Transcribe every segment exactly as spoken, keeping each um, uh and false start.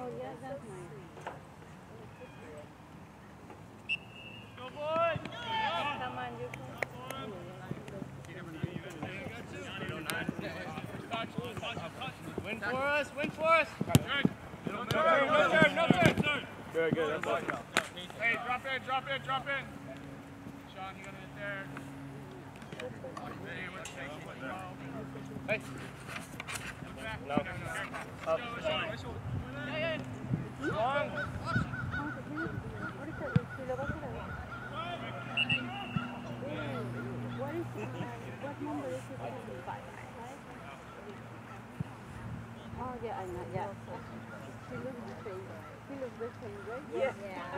Oh, yeah, that's nice. Go, boys! Come on, you can. Win for us, win for us! No turn, no turn, no turn! Very good, that's awesome. Hey, drop in, drop in, drop in! Sean, you gotta get there. Hey! No. Up. Strong. What is it? What number is it? Five, right? Oh, yeah, I know, yeah. She looks the same. She looks the same, right? Yeah. Yeah.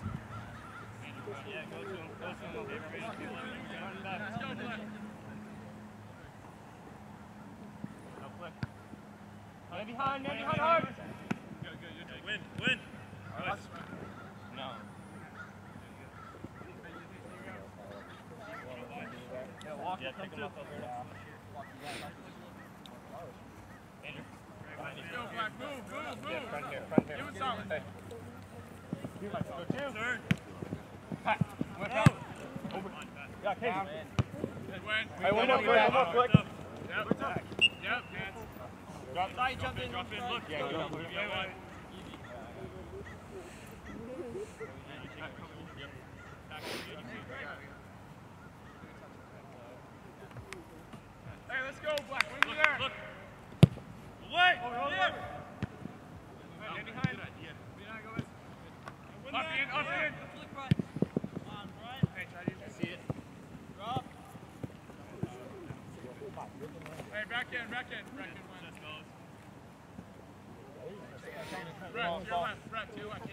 Yeah, go to him, go to him. Run back. Let's go, Flick. No, Flick. Man behind, man behind hard. Good, good, good. Win, win. Good. No. Yeah, walk, yeah, take him up over there. Andrew. Let's go, Black. Move, move, move. Yeah, front here, front here. Give it solid. Hey. Go two. Third. Pat. Went out. Over. Yeah, Casey. Good win. Hey, one more, one more, quick. Yep. Yep, dance. Drop. Side jump in, drop in. Look. Yeah, go. Give me one. Hey, let's go, Black. Win me there. Look. Away. Over, over, over. Get behind. Up in, up in. Flick right. Come on, Brian. Hey, try to see it. Drop. Hey, back in, back in. Back in, win. Just goes. Brett, to your left. Brett, to your left.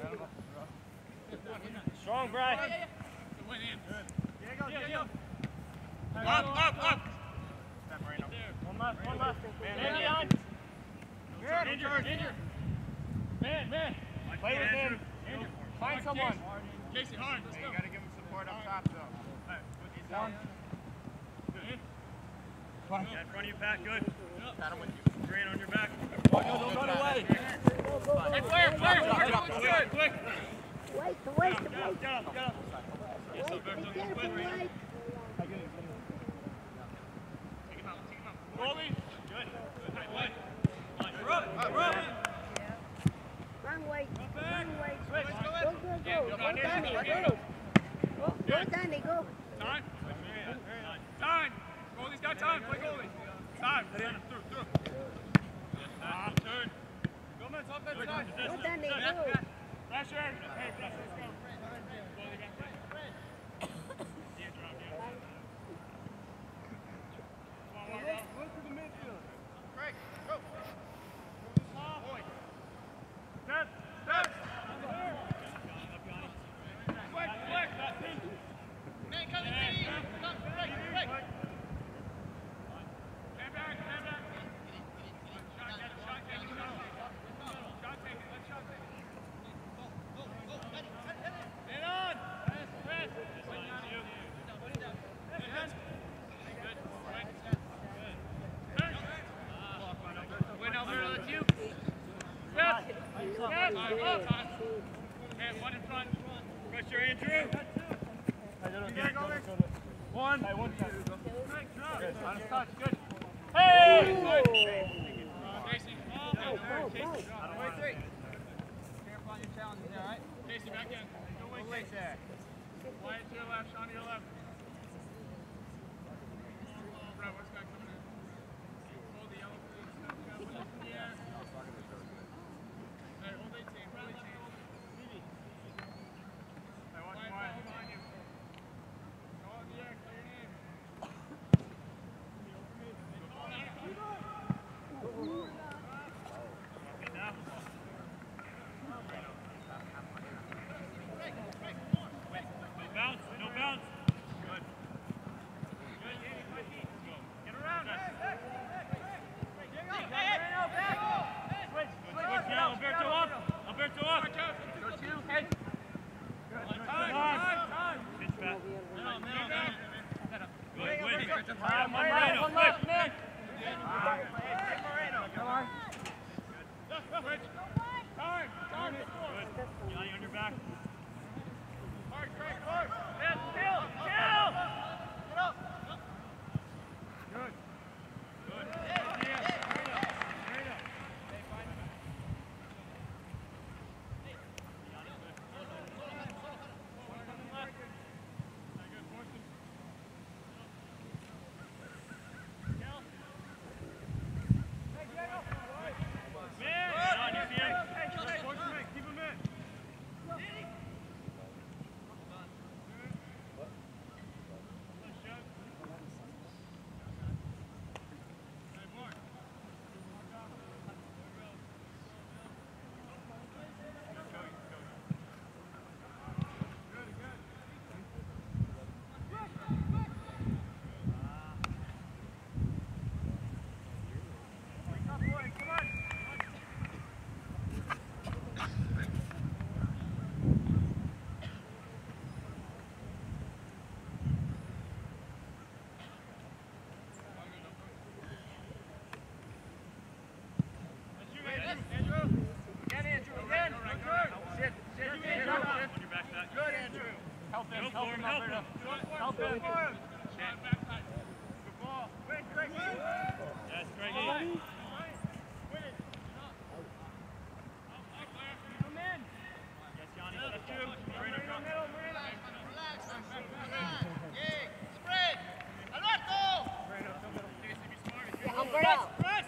Strong, Brian. Win in. Good. Diego, Diego. Up, up, up. One left, one left. Man, Man behind. Good, injured, injured. Man, man. Play with him. Find someone. Casey, hard. Let's go. You gotta give him support up top, though. Down. Good. Yeah, in front of you, Pat. Good. Got him with you. Green on your back. Oh, no, don't run away. Hey, Blair, Blair. Good, quick. Wait, wait, Get up, get up, get up. Yes, Alberto, good win. Take him out, take him out. Goalie. Good. Good. Win. You're up, you're up. Wrong way. Come back. Wrong way. Switch. Go, go, go. Yeah, Go, go, Danny, go. go. Go, go, Danny, go. Time. Time. Goalie's got time. Play goalie. Time. Through, through. Ah, turn. Go, man. Top that side. Go, Danny, go. Pressure. Hey, pressure. Let's go. Goalie back there. Yeah, drop, yeah. Come on, Marco. Look to the midfield. Craig, go. Boy. Step, step. Quick, quick. Man, come in. Come, break, break. Stand back, stand back. Shot, get it, shot, get it, shot. Shot, take it, let's shot, take it. Stand on. Press, press. Win down you. Put it down. Good. Good. Right. Good. Turn. Win, Alberto, that's you. Step. Step. Up. Okay, one in front. Pressure, Andrew. One. Hey, one time. Good. Honest touch. Good. Hey! Good. Casey. Casey. Way three. Careful on your challenges there, all right? Casey, back in. Go away, Casey. Wyatt to your left. Sean to your left. Brett, what's got coming in? Hold the yellow, please. Yeah. Hey, hold eighteen. Hold eighteen. Hey, watch Wyatt behind you. Go on the air. Clear your name. Okay, now. No bounce, no bounce. Good. Good, Andy, my feet. Let's go. Get around. Hey, hey, hey, hey, hey, hey, switch, switch now. Alberto up. Alberto up. Go two. Hey. Good. Time, time, time. Pitch back. No, no, no. Good, win. Time, Moreno. One left, man. Moreno. Come on. Switch. Time! Time to score! Good. Johnny on your back. Hard, Greg, hard! Yes, chill! Chill! Get up! Good. Good. Yeah. Straight up. Straight up. Help him, help him, help him. Help him. Good ball. Wait, Greg. Yes, Greggy. Come in. Yes, Johnny. That's you. Marina, come. Relax. Yay. Spread. Alberto. Umbrella. Press.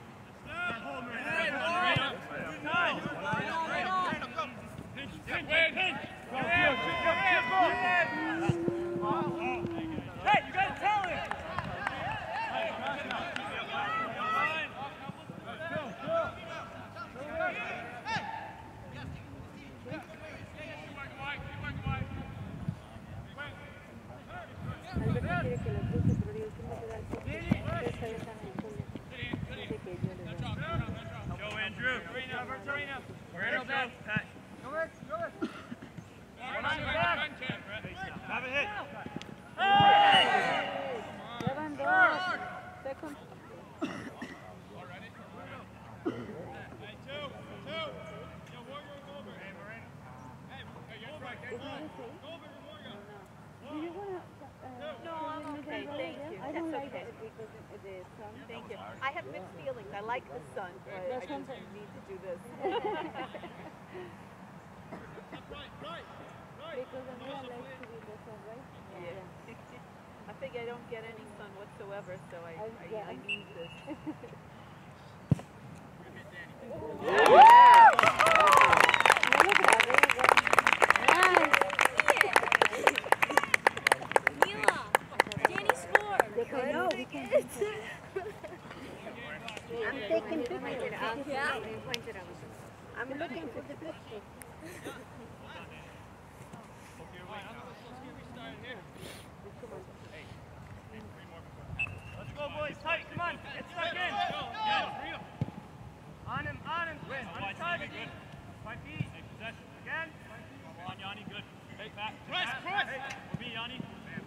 Hey, you gotta tell him! Alberto quiere que los busque, pero digo, ¿quién me da el coche? Esta vez están en Julio. Dice que yo le doy. Go, Andrew. Serena, Serena. Serena, down. Pat. Go ahead, go ahead. Have a hit. Ya van dos. Second. Do you want to... No, I'm okay, thank you. I don't That's like okay. that because of the sun. Thank you. I have mixed feelings. I like the sun, but I That's just something. need to do this. Because Andrea likes to be the sun, right? Yeah. I figure I don't get any sun whatsoever, so I, I- I, yeah. I need this. No lo grabé, Ay, Mila, Danny scored. they can know, we can do that. I'm taking pictures. Yeah. I'm looking for the picture. Let's go, boys. Tight. Come on. Get stuck in. Yes. On him, on him. Win. On Wide his side. side, good. Five feet. Take possession. Again. Come on, Yanni. Good. Hey, Pat. Press, Pat. press. For me, Yanni.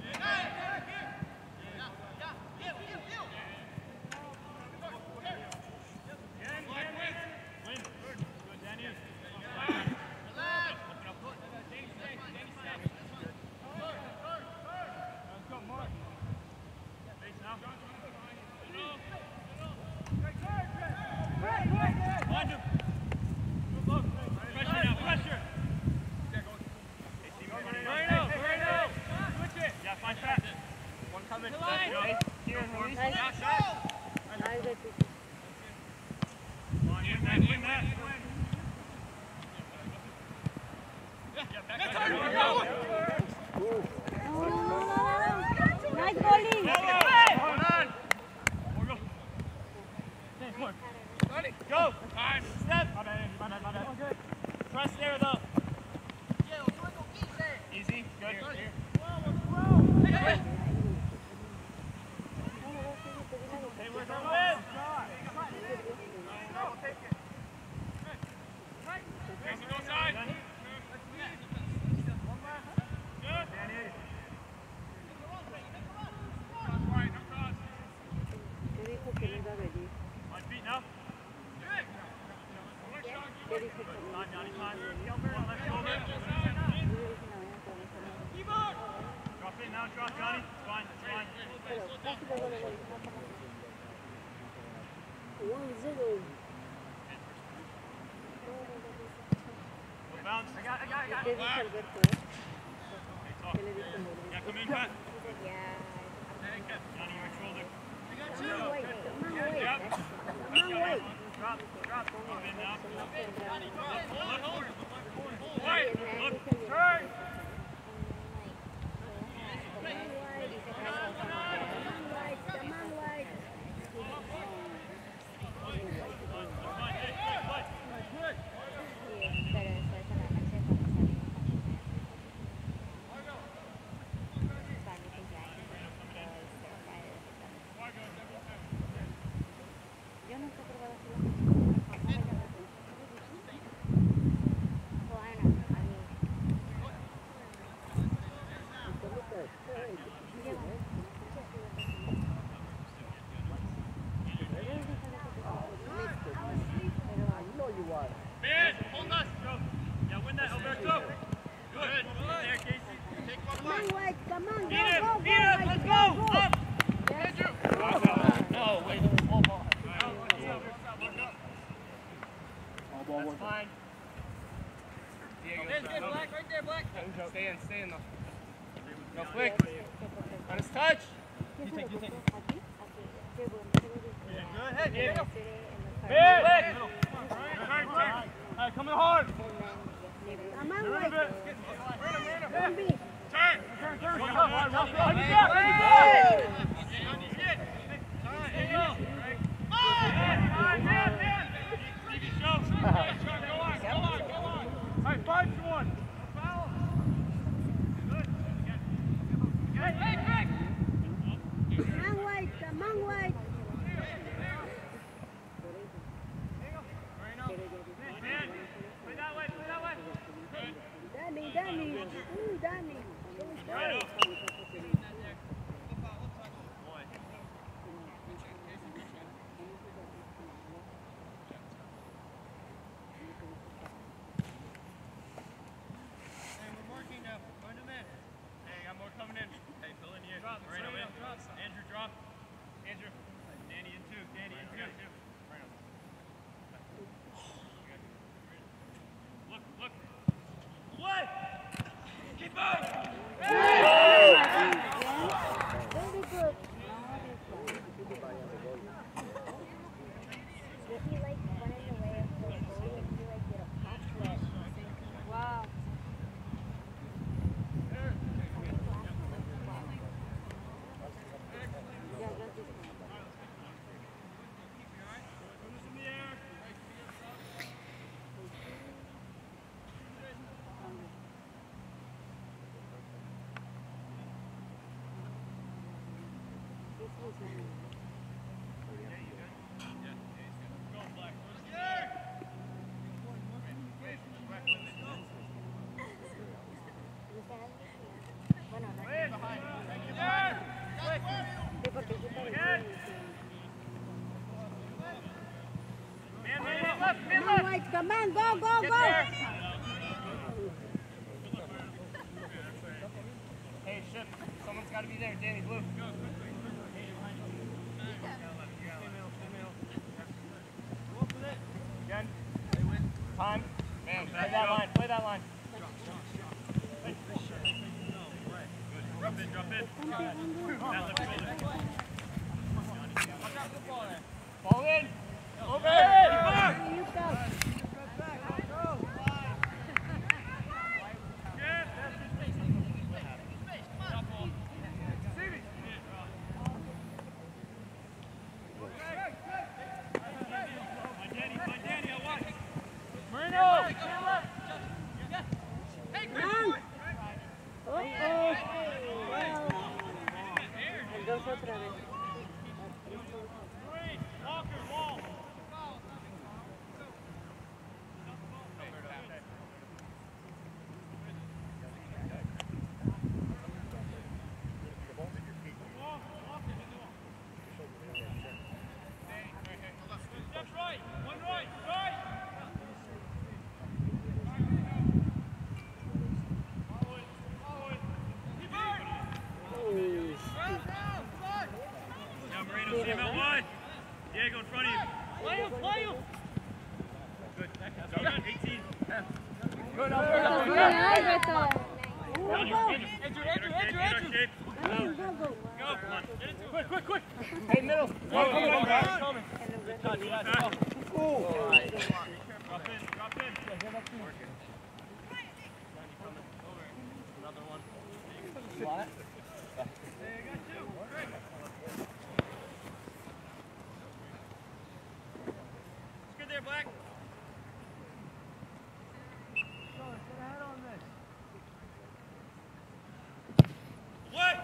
Again, again, again. Win. Good. Good, Danny. Let's go, Mark. Face now. On him. Good look. Pressure now. Pressure. Moreno, Moreno. Switch it. Yeah, find Pat. One coming. Hey, Here, release. Nice. I get it. Come on, win that. Win that. No, no, no, no. Nice bowling. Hold on. More go. Go. Time. Step. My bad, my bad, my bad. Press there, though. Easy. Good. Here. Hey, where's our win? Casey, go side. Good. Bounce. I got, I got, I got. ¿Qué dice Alberto? Okay, talk. ¿Qué le dice Alberto? Yeah, come in, Pat. Yeah. Johnny, your shoulder. Come on, wait. Come on, wait. Yep. Come on, wait. Drop, drop. Come in now. Come Wait, look, turn. Yo nunca he probado así. Man, hold us. Yeah, win that, Alberto. Good. There, Casey. Take one Come on, White. Come on, Beat go, him, go, beat him. go, Let's White, go. go. Up. No, wait, it's ball ball. All ball That's one. fine. Diego, Stay, stay, Black, right there, Black. stay in, stay in though. Go quick. On his touch. You take, you take. Go ahead, Diego. Big. Turn, turn. All right, coming hard. Come on, White. Don't be. Turn. Turn, turn. Come on, on your back, on your back. There you go. Man, man, man. Stevie, show. Go on, go on, go on. All right, five to one. Foul. Good. Hey, hey, hey. Come on, White. Come on, White. Man, play that way, play that way. Danny, Danny. Ooh, Danny. Don't go. Right up. Hey, got more coming in. Hey, fill in here. Moreno in. Andrew, drop. Andrew. Danny in two. Danny in two. Moreno. Look, look. What? Keep up. Very good. Wow. Come on, White. Come on, go, go, go. Hey, shit. Someone's got to be there. Danny, blue. Again. Time. Man, play that line. Play that line. Drop in, drop in. That left shoulder. Ball in. Over. Here you go. Otra vez. Diego in front of you. Play him, play him. Good. Go, eighteen. Good, Beto, Alberto. bien ahí, Beto. Andrew, Andrew, Andrew, Andrew. Go, go, go. Go, come on. Get into it. Quick, quick, quick. Hey, middle. Go, Coming go, in, go. guys. Coming. Drop in, drop in. Another one. It's What? good there, Black. What?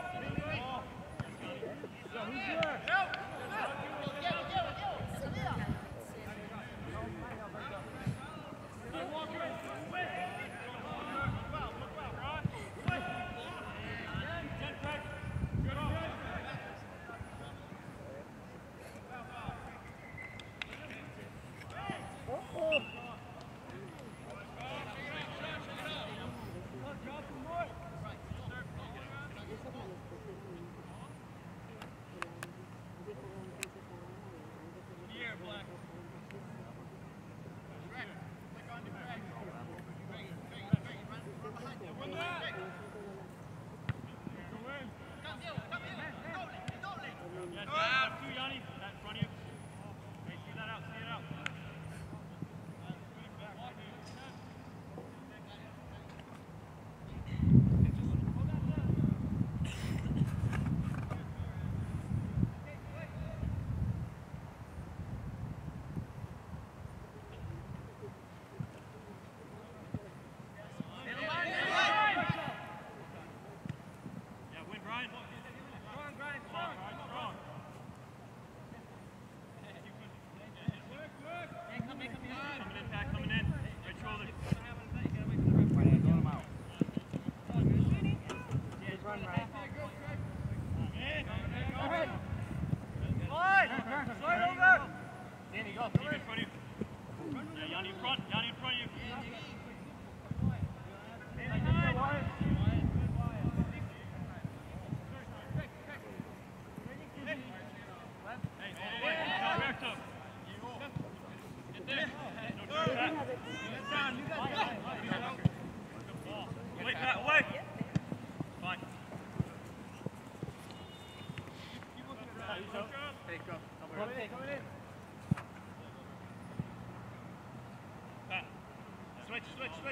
Switch, switch, switch.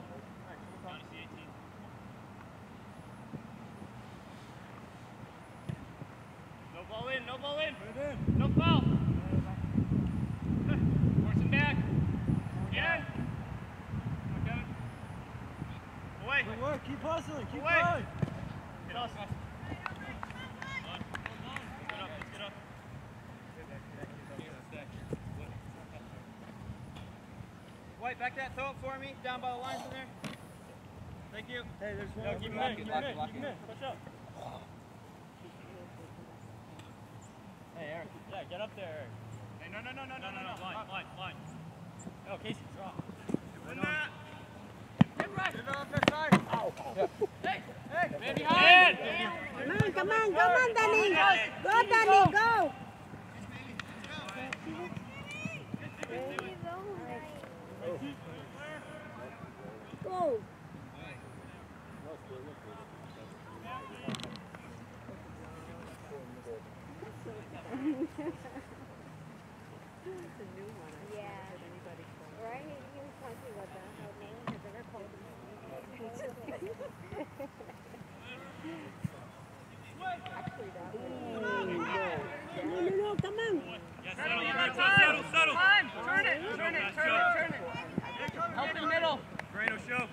No ball in, no ball in. No foul. Force him back. Yeah. Come on, Kevin. Away. Good work. Keep hustling. Keep Away. going. Get us. Get up, let's get up. White, back that throw up for me, down by the lines in there. Thank you. Hey, there's one. No, keep him in, keep him in, keep him in. Push up. Hey, Eric. Yeah, get up there, Eric. Hey, no, no, no, no, no, no, no. Line, line, line. Oh, Casey, drop. Win that. Get right. Get off that side. Ow. Hey, hey. Man behind. Head. Come on, come on, come on, Danny. Go, Danny, go. Go. Yeah. Right? He was talking about that. How no one has ever called him. Actually, that was. No, no, no, come on. Yeah, settle, you heard, settle, settle. Time. Turn it. Turn it. Turn it. Turn it. Help in the middle. Moreno, show.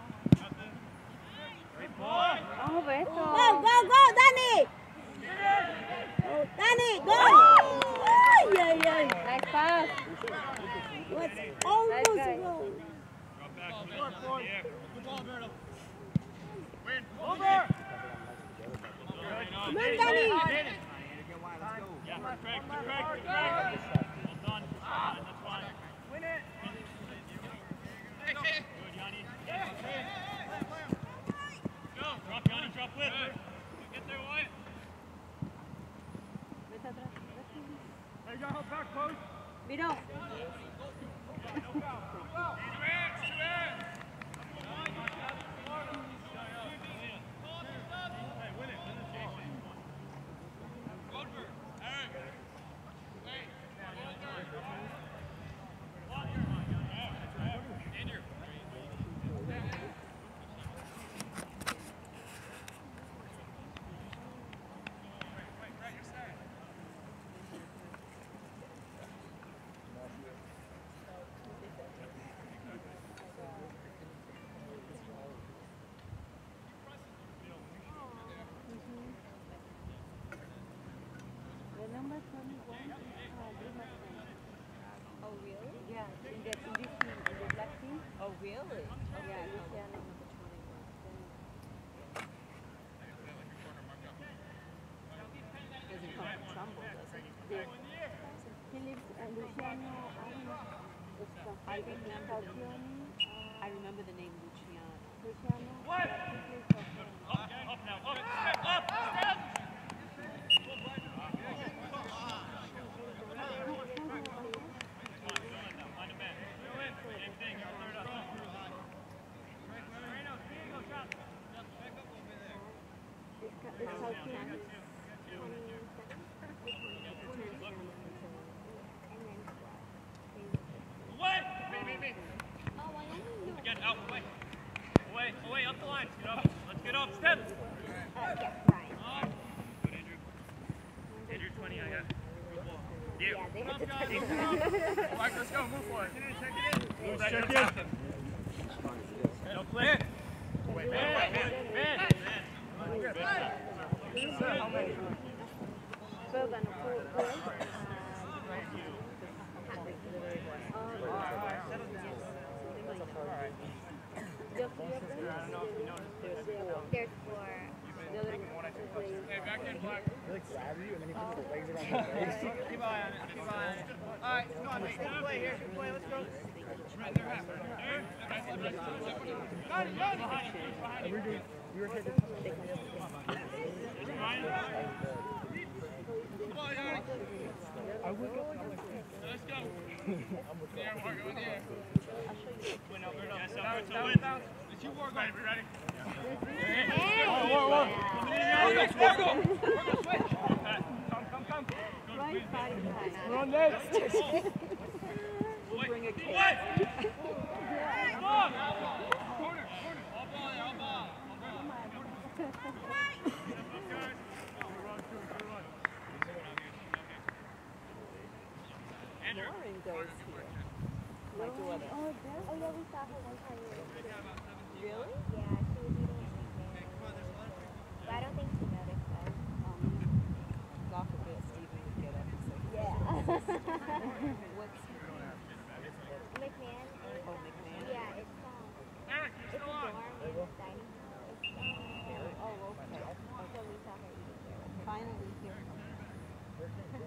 Great ball. Oh, Beto. Go, go, go, Danny. Oh, Danny, go. Ay, ay, ay. Nice pass. What's almost guy. wrong? Drop back, come in, in the air. Good ball, Alberto. Win. Over. Come on, Danny. Yeah, Craig, Craig, Craig. Well done. That's fine. Win it. Good, Yanni. Go. Drop, Yanni, drop with. Get there, Wyatt. Vete atrás. Hey, you got help back post. Miro. The number twenty-one is uh, Grima's friend. Oh, really? Yeah, in the, in this team, in the black team. Oh, really? Yeah, Luciano number twenty-one. Doesn't come from Trumbull, does it? Yes. He lives, uh, Luciano, I don't know, it's from Falcioni. I remember the name Luciano. Luciano. What? He plays for him. Up, up now, up, step up, step! Find a man. Go in, same thing, you're third up. It's ca- it's Falcioni. Away! Me, me, me. Again, out, away. Away, away, up the line. Get up. Let's get up. Step. Uh, yeah, right. Up. Good, Andrew. Andrew, twenty, I got. You. Yeah, they had to Come, turn guys, it come. around. Mike, let's go. Move for it. Check it in. Move, check Captain. in. No click. Wait, Man, man, man, man. man. Sir, how many? Bergamo, four, four. There's four. Hey, back in black. He like grabs you and then he puts his legs around your waist. Keep an eye on it. Keep an eye on it. All right, come on, mate. Good play here. Good play. Let's go. Right there, half. There. Got it, got it. And we were doing, we were hitting. I woke up and I'm like, Let's go. There, Margo, in the air. Yes, up to Down, win. down. It's you, Morgan. Ready, ready? Whoa, whoa, whoa. Come, come, come. Right, five, five. We're on next. We'll bring a cake. What? Corner, corner. All ball there, all ball. Andrew. Lauren goes here. My daughter. Oh, there? Oh, yeah, we saw her one time. Really? Yeah, she was eating something. But I don't think she noticed us. Um, God forbid Stephen would get up and say, Yeah. what's her name? McMahon. Oh, McMahon? Yeah, it's um, Eric, it's you're a still on. dorm in the dining room. It's um, Oh, okay. so we saw her eating there with her. Finally hear from her.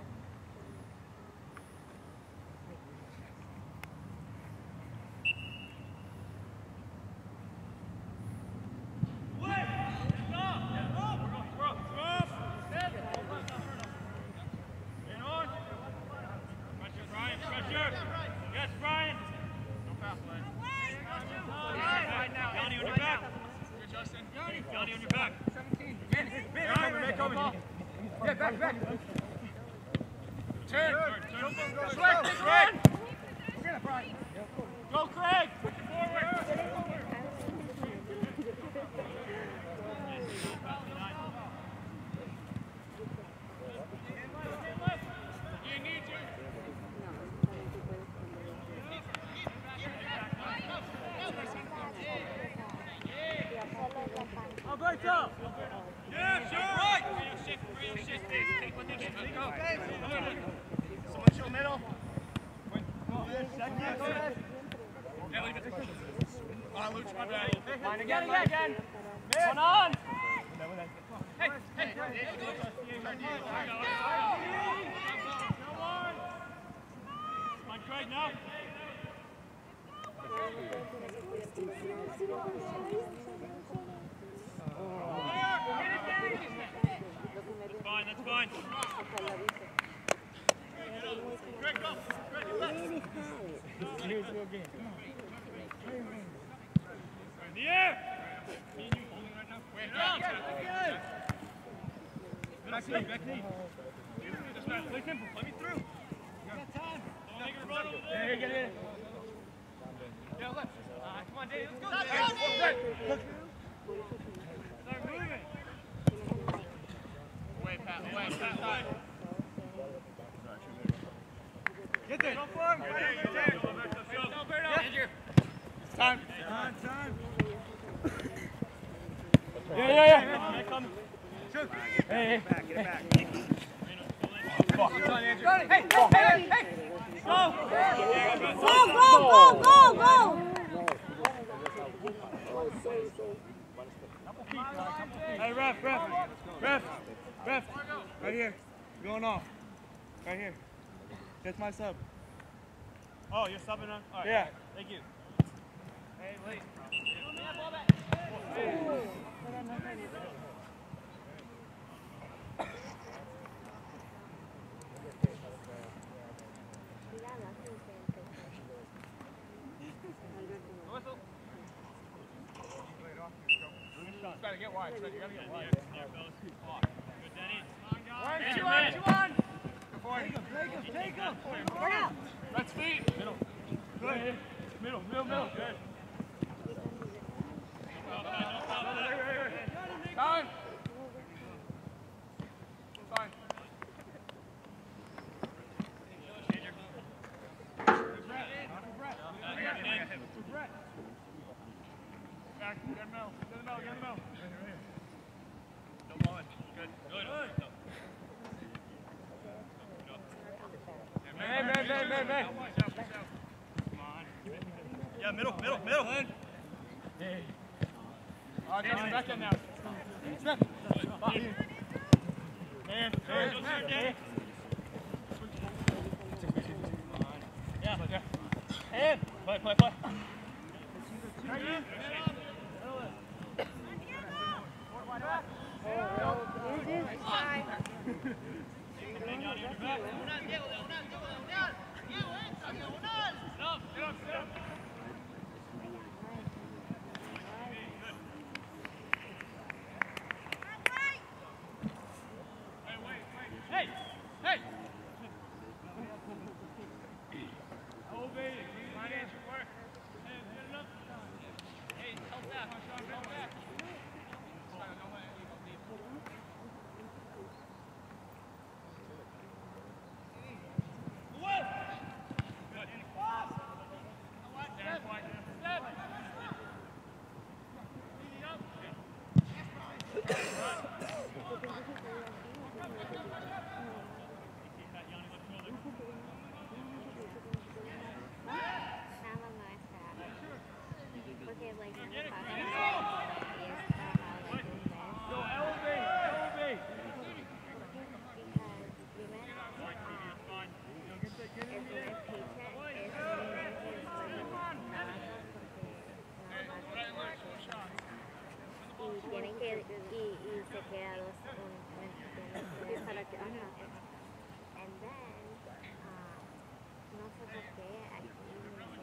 Get back, back. Turn. Turn. Craig, Craig. Go, Craig. Push it forward. You need you. Alberto! Yeah, sure! Right! Real shift, real shift this. Take what they get. Go. Someone show middle. Yeah, leave it. On, Luch, my bad. Line again, again, again. One on. Hey, hey. Come on, Craig, now. That's fine, that's fine. Here's your game. In the air! Me and you holding right now? Wait, down! Back knee, back knee. Just not, play simple. Let me through. You got time. Don't make her run over there. Hey, get in. Yeah, left. Uh, come on, Dave. Let's go, Let's Dave. go, Dave. Start moving. Away, Pat, away, Pat, away. Get there. Go for him. Right there, right there. Go back to the field. Down, bear down. Andrew. It's time. Time, time. Yeah, yeah, yeah. Hey, come. Shoot. Hey, hey. Back, get it back. Fuck. Come on, Andrew. Hey, hey, hey, hey! Go. Go, go, go, go, go! Hey, ref, ref, ref, ref. Right here. Going off. Right here. That's my sub. Oh, you're subbing on? All right. Yeah. Thank you. Hey, late. Whistle. You gotta get wide. You gotta get wide. Good, Denny. One, Andrew, two, man. one, two, one. Take him, take him, take him. Let's feet. Middle. Good. Middle, middle, middle. Good. Time. Fine. Back, get him out, get him out, get him out. No ballin'. Good. Good. Hey, man, man, man, man. Come on. Yeah, middle, middle, middle. Hey. Oh, Justin, back in now. Step. Hand, hand, hand. Yeah. Yeah. Hand. Play, play, play. Diagonal, Diego, diagonal, Diego, diagonal. Diego, entra, diagonal. Stop, stop, stop. Hey, hey. Elevated. Financial work. Hey, get it up. Hey, help back. Help back. Tienen que y, y se queda dos un, para que ajá. And then uh, no sé por qué aquí me hicieron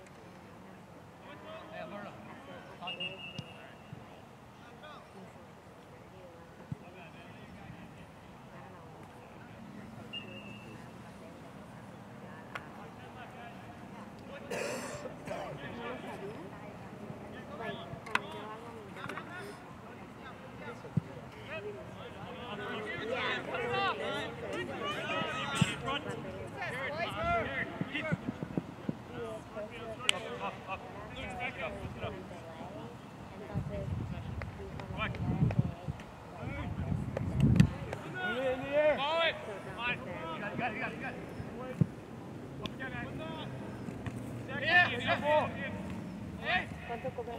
¿Cuánto cobran?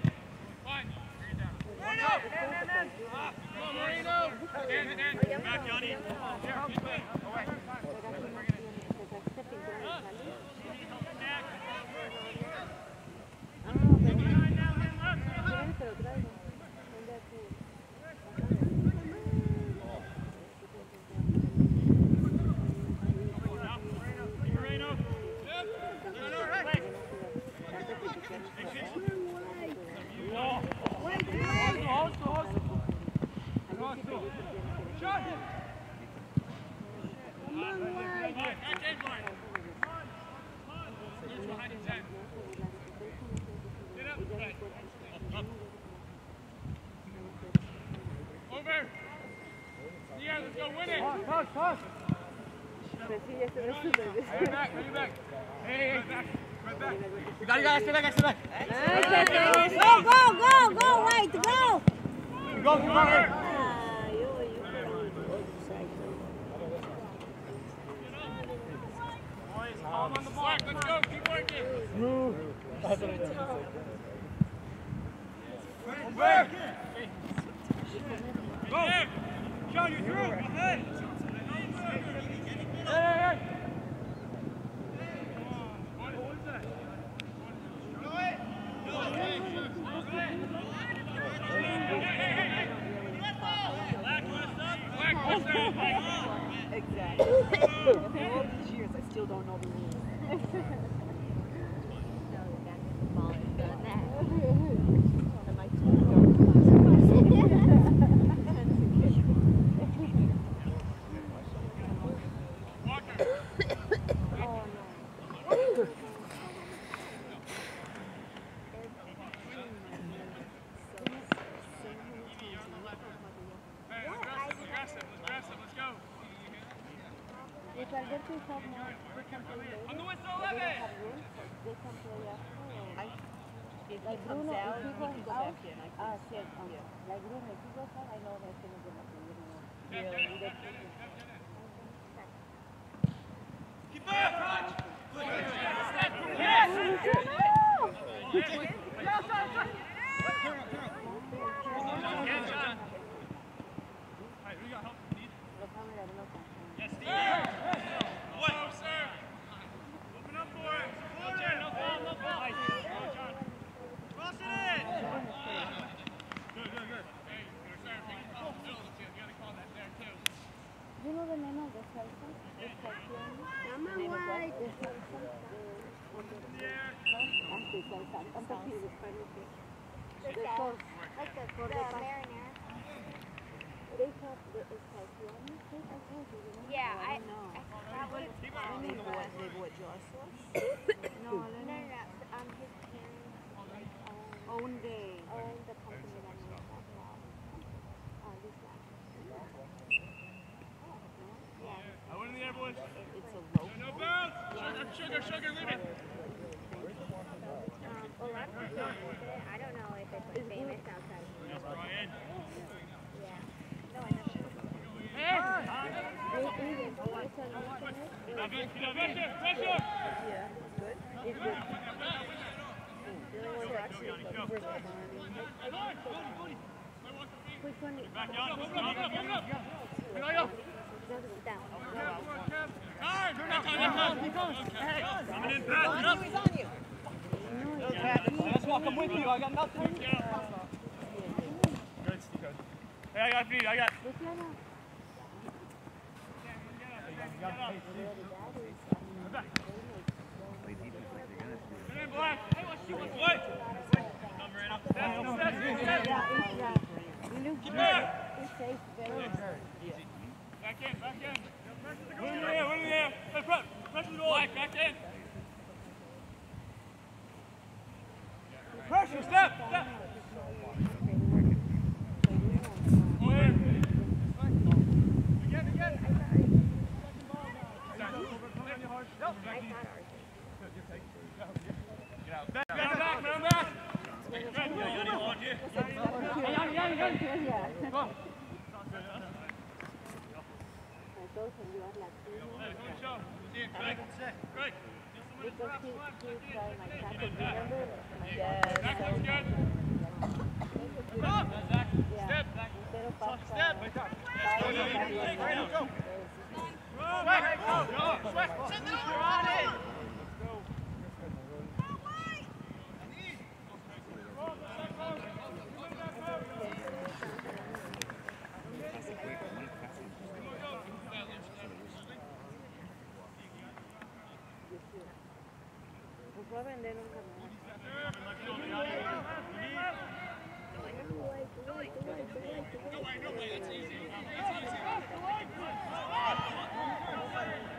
Back, Yanni. Over. Yeah, let's go win it. Toss, toss. Pues sí, ya se ve súper bien. Hey, back, hey, back. Hey, hey, back. Right back. You got it, guys. Stay back, stay back. Go, go, go, go, White, go. Go, come on, hey. Ah, yo, yo. Boys, calm on the mark. Let's go. Keep working. Move. That's what I did. Over. Go. Sean, you're through. Go ahead. Hey, hey, hey. Exactly. After all these years, I still don't know the rules. No, the guy with the ball has done that. And my two If Alberto is have more, they can play later. On the whistle, They don't eleven. have rules, they can play after. I, if he Like comes Bruno, out, if he he goes can go out, back in. I ah, can, shit, um, yeah. like Bruno, if he goes out, I know that's gonna go back in, you know. Really? Keep up. Lo sabe dar una cosa. Yes, Steve. What? Oh, sir. Open up for it. No, Jen. No foul. No foul. Nice. Go, John. Cross it in. Good, good, good. Hey, you're serving. Oh, no, you gotta call that there, too. You know the name of the salsa? The salsa. Come on, White. The salsa. Yeah. Anti-salsa. Anti-salsa. The sauce. Like the, For the the pa- marinara. They have the escalcion. I think I told you, remember? Yeah, I, know. I probably, They know what, they know what Josh was? No, no, no, no, no. no, um, his parents own, Own day. own the company that makes that now. Uh, this one. Yeah, I went in the air, boys. It's a rope. No bounce. Sugar, sugar, sugar, leave it. um, well, that's what they use it. I don't know if it's like famous outside of here. Yes, Brian. Yeah. No, I never. Hey. They even put it on internet. Now, good. Pressure, pressure. Yeah, good. It's good. The only one that actually covers the body. Which one is Back out. Open up, open up, open up. Here I go. down? Time. Time, time, time. Coming in, Pat. Get up. He's on you. Let's walk him with you. I got nothing. Good, Steve. Hey, I got feet. I got. Luciano. Come in, Black. What? Number in up. Step, step, step. Yeah, it's right. You look Keep good. back. It's safe, very Back in, back in. Win in the air, win in the air. Hey, press, press the goal. Black, back in. Pressure, step, step. Go in. Again, again. Back, back, back, man, back. Yeah. Those and you are Latino. Great. Because he, he's trying like that. Remember? Yes. Back looks good. Yeah. Step. Instead of pasta. Step. Pasta, Go. go. Back, go. Go. You're on it. Nos va a vender un camión. No way, no way, that's easy. That's easy.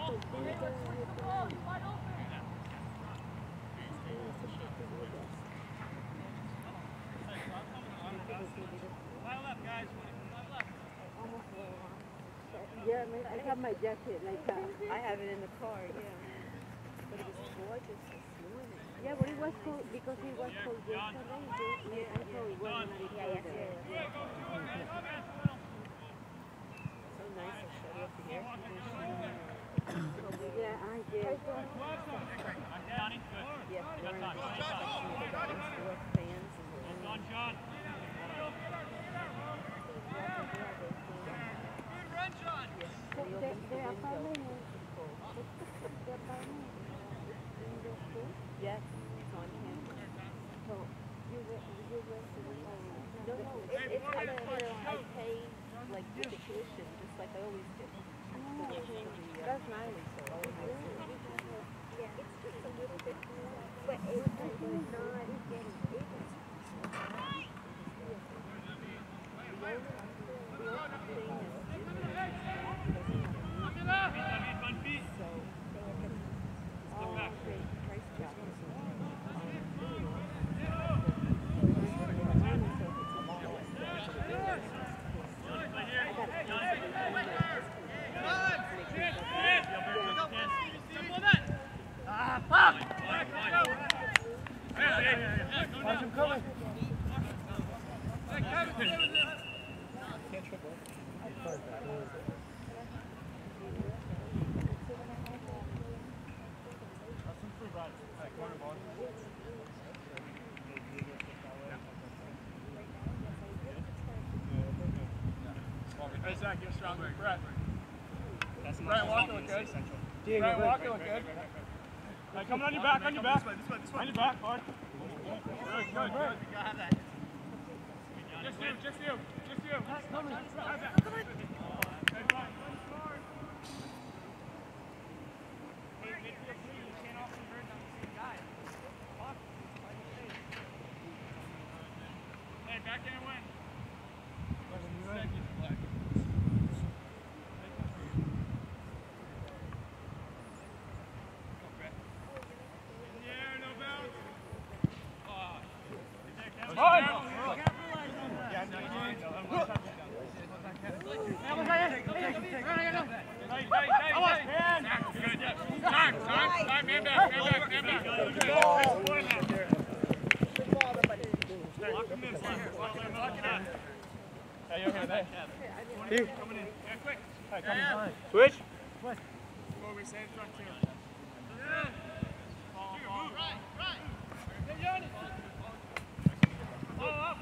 Yeah, I, mean, I have my jacket like that. I have it in the car, yeah. But it was gorgeous this morning. Yeah, but it was cold because it was cold yesterday. Yeah, I thought it wasn't any colder. Yeah, so nice to show you up the air conditioning. Yeah, I did. Yes, we're in the fans and John. Run, John! So the, the apartment is the apartment in the school? Yes, it's on campus. So you were you were no no it, it's I I pay like the tuition just like I always do. Oh, okay. That's nice. Yeah, it's just a little bit more, but it's not getting it. Watch him coming. Hey, Zach, you're stronger. Brett. Brett Walker look good. Brett Walker look good. Hey, coming on your back, on your back. On your back, hard. Good, good, good. Just you, just you, just you. Come on. Hey, back in and win. Switch. What? What we say front two. Yeah. Right, right. Oh, up.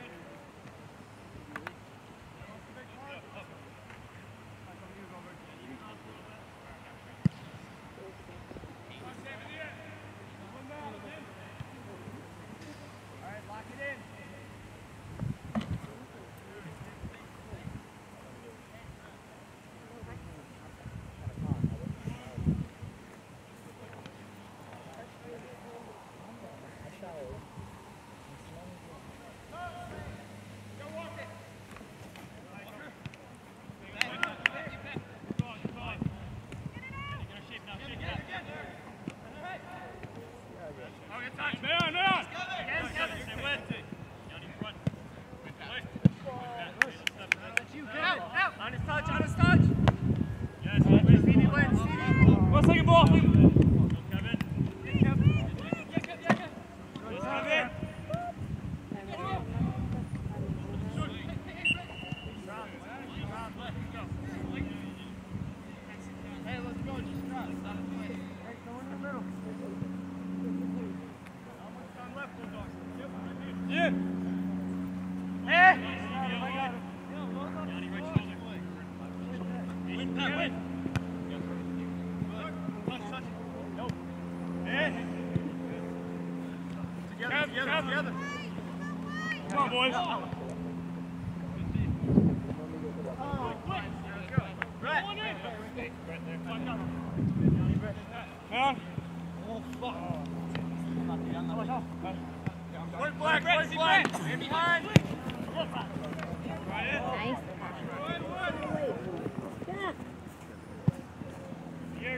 Come on, boys. Brett. Man. Oh, fuck. Point black, point black. Man behind. Nice. Here,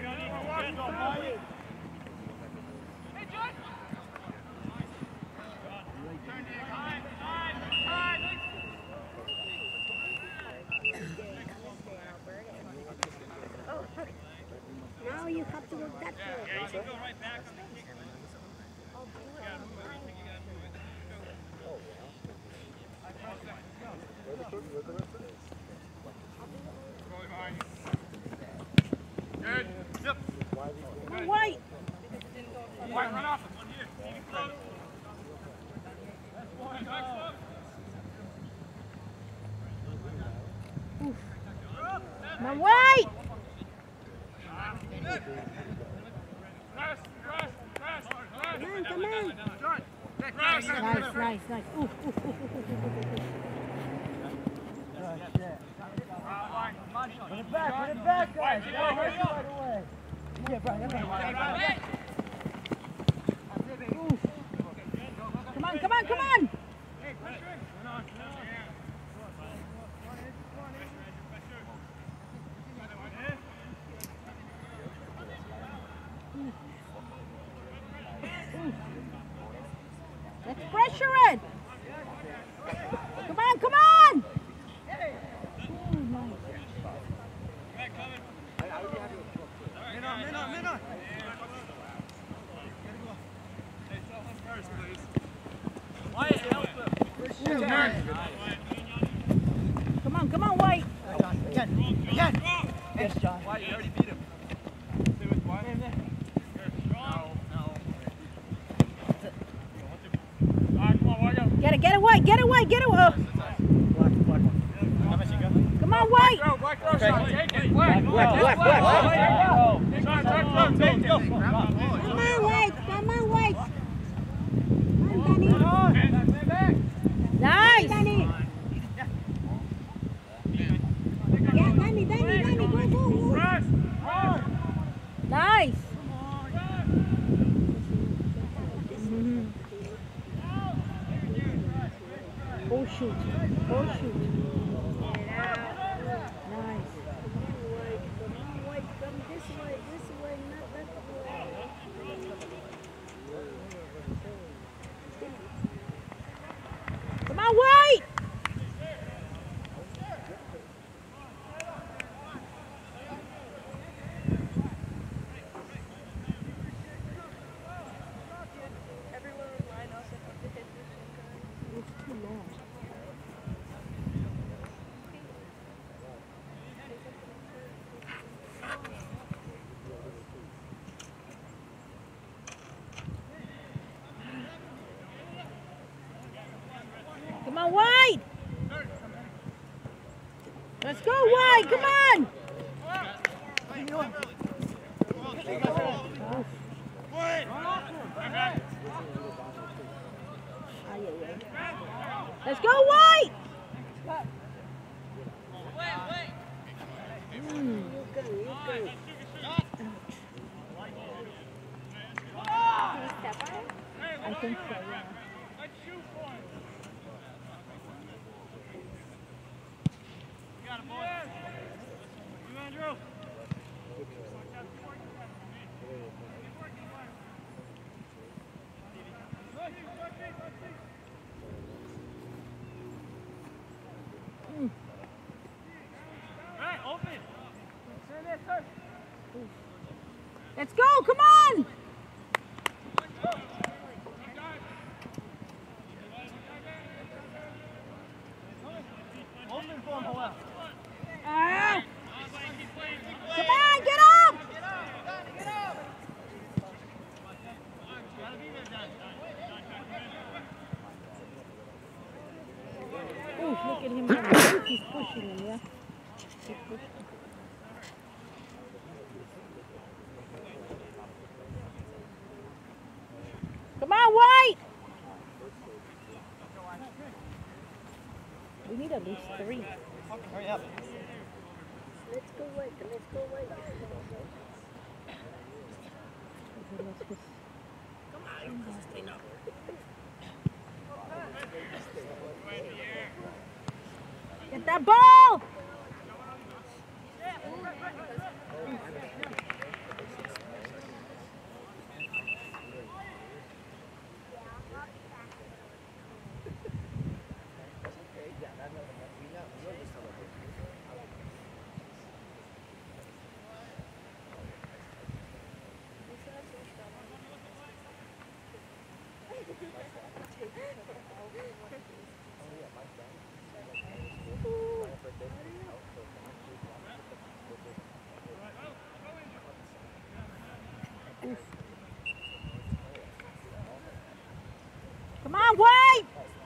have to go that way. Yeah, you can go right back on the kicker. Oh, do it You gotta on move it. I mine. think you gotta move it. Goalie behind you. Good. Yep. Come on, White. White, run off. One here. Keep it close. That's one. Back slow. Come on, White. Press, press, press, press. Come on, come on. John, Nice, nice, nice. Ooh, ooh, ooh, ooh, ooh, ooh. Put it back, put it back, guys. White, Right hurry up. away. Yeah, Brian, yeah, Brian. Come on, come on, come on. Let's pressure it. Come on, come on. Oh, nice. Minute, minute, minute. Wyatt, help him. Come on, come on, White. Again, again. Yes, John. Wyatt, you already beat him. Stay with White. No, no. All right, come on, White, go. Get it, get it, White, get it, White, get it. Uh, Black, black one. come on, White. Throw, Black, throw, Sean, take it. Black, Black, black, black, black. Sean, Sean, throw, take it. Come on, White. Come on, White. Come on, Danny. Nice. Danny. Yeah, Danny, Danny, Danny, go, go, go. Press. Hard. Nice. Oh shoot. Oh shoot. Nice. Come on, White! It's too long. Come on, White! Let's go, White! Come on! Let's go, White! Mm. I think so, yeah. Let's shoot for him. You got it, boys. You, Andrew. Hey, open. Let's go, come on! Open for him, Joel. Ah. Come on, get up! Ooh, look at him now. He's pushing him, yeah? He's pushing. Come on, White! We need at least three. Hurry up. Let's go, White. Let's go, White. Let's just... Get that ball! Come on, White!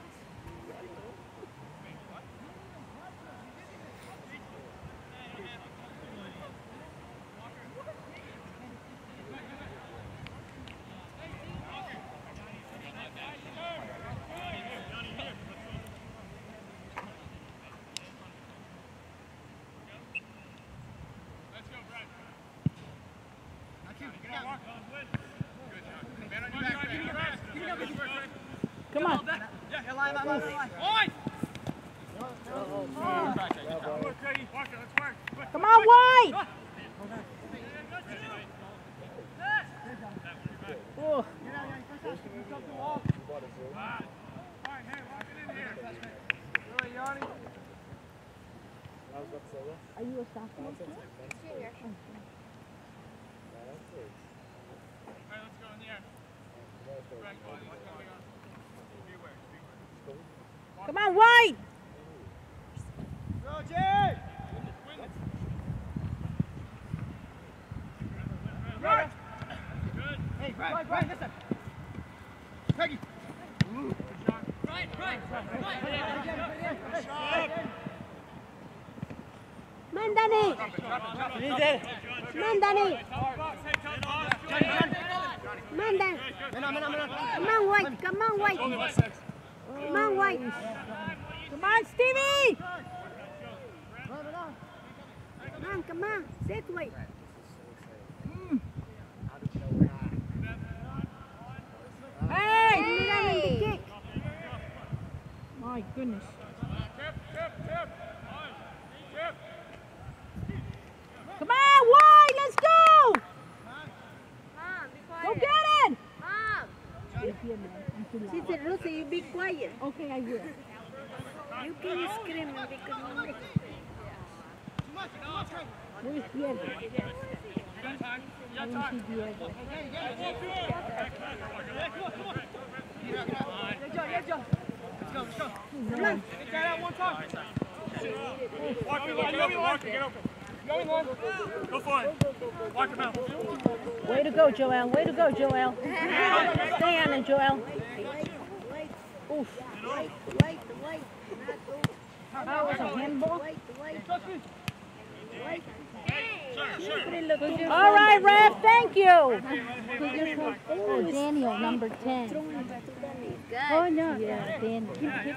Come on. Yeah, yeah, line, line, line, line. Come on, White! Oh. Are you a sophomore? Come on, White! Go, Jay! Right! Hey, right, right, listen! Peggy! Right, right, right! Man, Danny! Man, Danny! Man, Danny! Come on, White! Come on, White! Come on, White! Come on, Stevie! Come on, come on! Sit, White! Mm. Hey! Hey! My goodness. Come on, White! Let's go! Mom, be quiet. Go get it! Mom. She said, Lucy, you be quiet. Okay, I will. You can scream because Mom. Where's Diego? Where's Diego? Let's go, let's go. Come on. Get that out one time. Walk me, walk me, walk me, get open. Go in, Lon. Go for it. Walk him out. Way to go, Joel. Way to go, Joel. Stay on it, Joel. Oof. Wait, wait, wait. That was a handball. Wait, wait. Wait. All right, ref. Thank you. Oh, Daniel, number ten. Oh, no. Yeah, Daniel.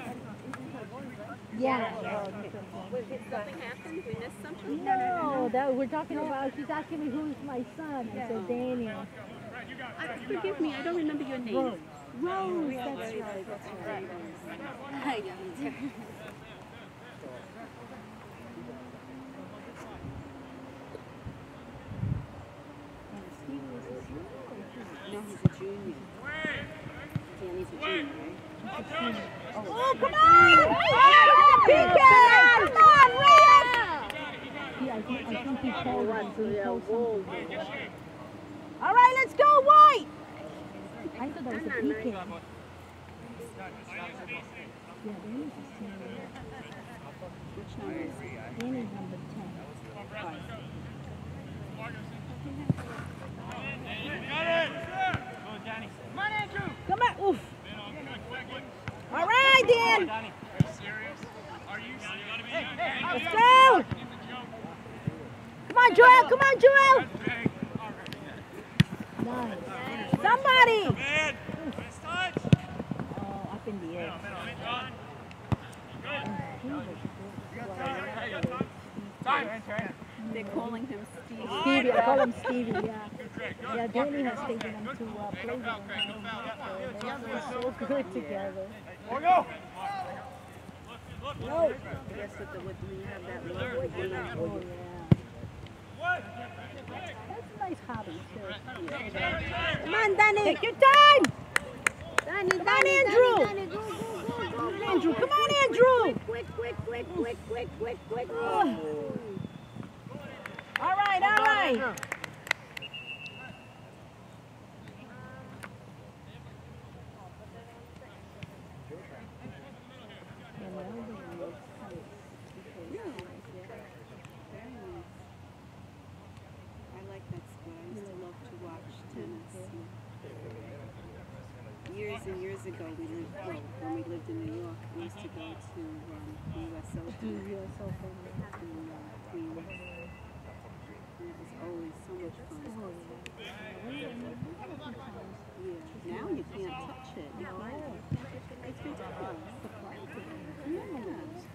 Yeah. Did something happen? We missed something? No, that we're talking about. She's asking me who's my son. I said Daniel. I, forgive me, I don't remember your name. Rose. Rose, that's right, that's right. I don't. No, he's a junior. Danny's a junior, right? Oh, come on! Oh, P K! Come on, Ref! Yeah, I think, I think he called one, so he called something. All right, let's go, White! I thought that was a P K. Yeah, Danny's a senior. Which number is he? Danny's number ten. Come on, Andrew. Come on, oof. All right, Dan. Let's go. Come on, Joel. Come on, Joel. Nice. Somebody. Oh, up in the air. They're calling him Steve. Stevie, I call him Stevie, yeah. Yeah, Danny has taken him to uh, play with him. They're so good together. Go, go. No. Yes, but the, when you have that logo, you know. Oh, yeah. That's a nice hobby, too. Come on, Danny. Take your time. Danny, Come on, Andrew. Danny, go, go, go, go, go. Andrew, come on, Andrew. Quick, quick, quick, quick, quick, quick, quick. Oh. All right, all right. years and years ago, we lived, well, when we lived in New York, we used to go to um, the U S Open. U S Open. In uh, Queens. It was always so much fun. Yeah, now you can't touch it. No, it's ridiculous. Yeah.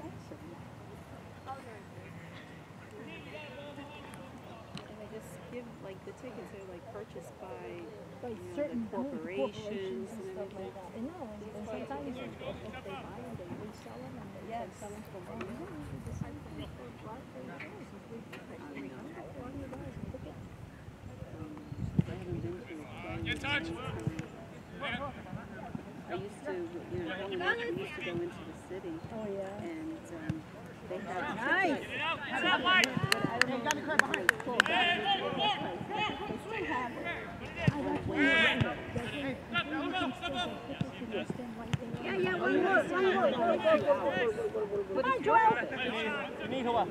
And they just give, like, the tickets are, like, purchased by, By you know, certain the corporations and and stuff like everything. that. And no, and, and sometimes if, if they buy them, they resell them and they Yes. sell them for money. You know, it's the same thing for Broadway shows. If we three hundred, four hundred dollars a ticket. I haven't been to a play in Get a touch. long time. I used to, you know, growing up, we used to go into the city, Oh yeah. and um, they had Nice. tickets. Get out, get out, Mike. But I don't know got the crowd behind. if it's full, but Hey, they more, more. still have it. I got one Hey. younger. Step up, step up. Yeah, yeah, one more, one more. Go, go, go, go, go. Come on, Joel. Need who?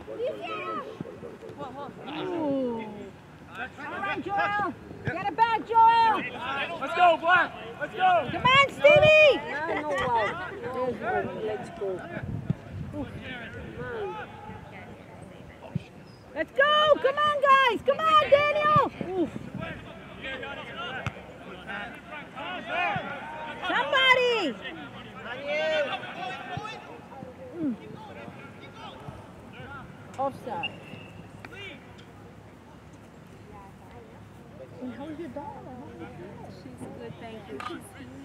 Ooh. All right, Joel. Get it back, Joel. Let's go, Black. Let's go. Come on, Stevie. No, no, wow. There's one. Let's go. Let's go. Come on, guys. Come on, Daniel. Oof. Somebody. Mm. Offside. And how's your daughter? She's good, thank you. She's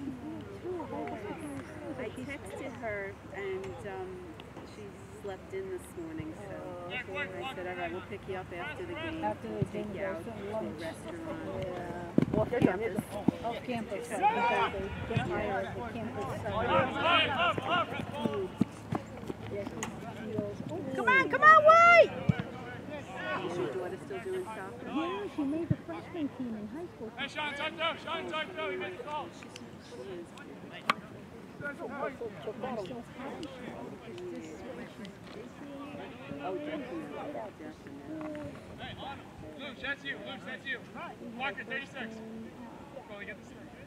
I texted her, and um, she slept in this morning, so I said, all right, we'll pick you up after the game. After the We'll take game, you go out to to a lunch. restaurant. Yeah. Off campus. Off campus. Because they get hired at the campus. Food. Yeah, he feels. Come on, come on, White! Is your daughter still doing soccer? Yeah, she made the freshman team in high school. Hey, Sean, tuck through. Sean, tuck through. He made the call. She is. Oh, definitely. Definitely. Luke, that's you. Luke, that's you. Walker, thirty-six. Go, get the stick.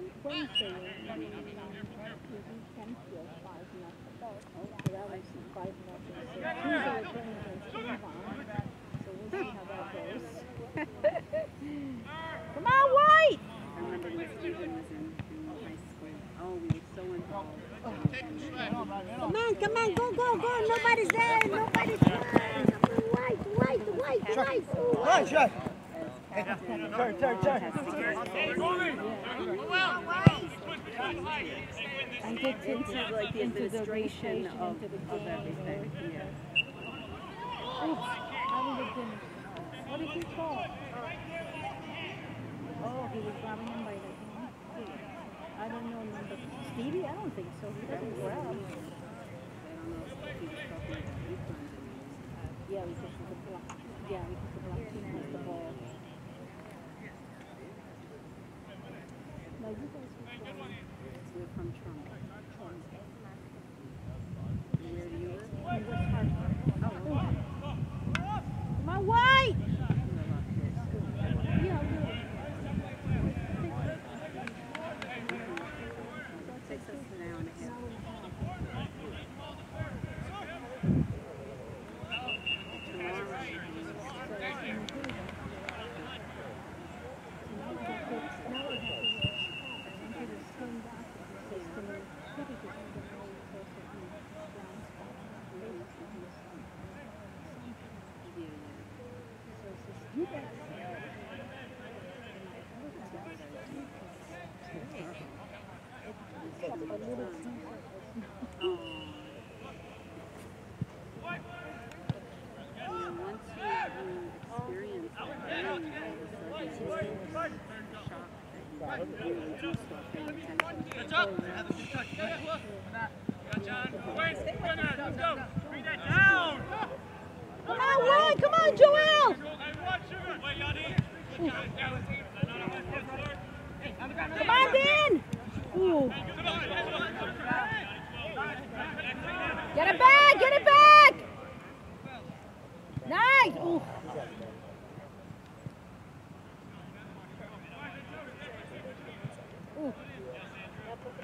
Come on, White! I remember when Stephen was in, in high school. Oh, we were so involved. Come on, come on, go, go, go. Nobody's there. Nobody's there. Come on, White, White, White, White. Right, Jack. Turn, turn, turn. And gets into like the administration of, of everything. Yeah. Oops, how did it finish? What did he call? Oh, he was grabbing him by the hand. I don't know number. Stevie? I don't think so. He doesn't grab. I don't know if he was talking about Ukraine. Yeah, because the black. Yeah, because the black team has the ball. Now you guys are from. We're from Trump. Where do you live? West Hartford. Oh, okay. Come on, White! Yeah, it takes us an hour and a half. Come on, White! Come on, Joel! Come on, Dan! Ooh. Get it back! Get it back! Nice! Ooh. Ooh.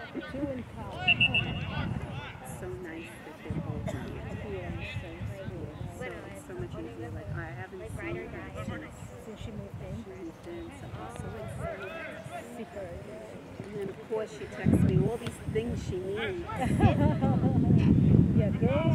Two in college. So nice that they're both here. Yeah, so sweet. So, so much easier. Like, I haven't seen her since Since she moved in. she moved in, so I'm so excited. Super. And then, of course, she texts me all these things she needs. Yeah, girls.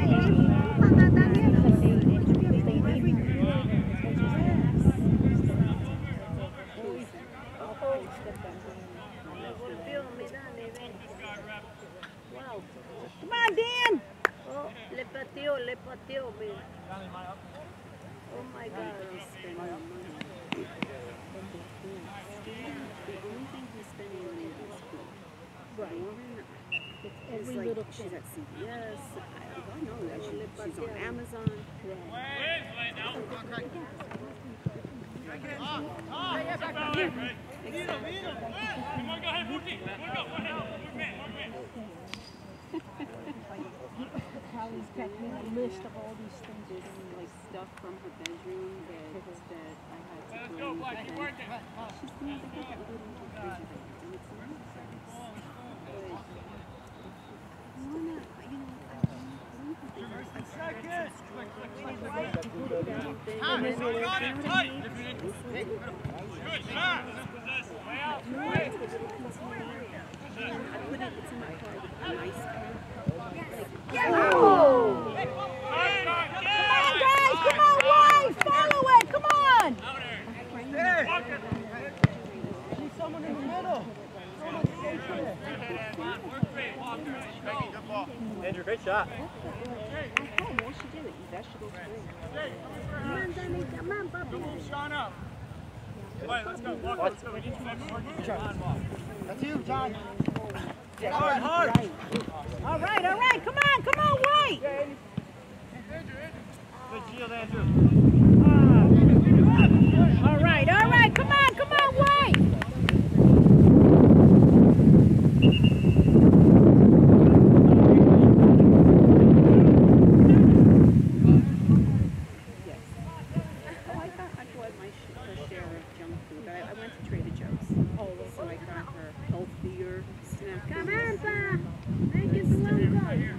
Wow. Come on, Dan. Oh, le patio, le patio, man. Oh my God, I'm spending money. The only thing he's spending money on is food. Right. Lauren It's is every like, little she's thing. at C V S. I don't know that. She, she's on Amazon. Hallie's got me a list of all these things. There's like stuff from her bedroom that, that I had to Let's bring. go, Blake. Keep working. She's things that I had to put in the refrigerator. And it's nice. But I wanna, you know, I want to think I spread some straw to put it down thing. And then, you know what I mean? Good shot. Way out. No, it's a little container. And I put it, it's in my car with an ice cream. Oh! Come on, guys! Come on, White! Follow it! Come on! Need someone in the middle. Andrew, great shot. At home, what should do it? Eat vegetables too. Come on, Danny, come on, Bubby. Sean up. Wait, let's go. Walker, let's go. We need to work. That's you, John. Hard, hard. All right, all right. Come on, come on, White! Good shield, Andrew. All right, all right. Come on, come on, White! Yes. Oh, I got, I bought my sh her share of junk food. I, I went to Trader Joe's. Oh, so I got her healthier snack. Come on, Pa! Make it the logo.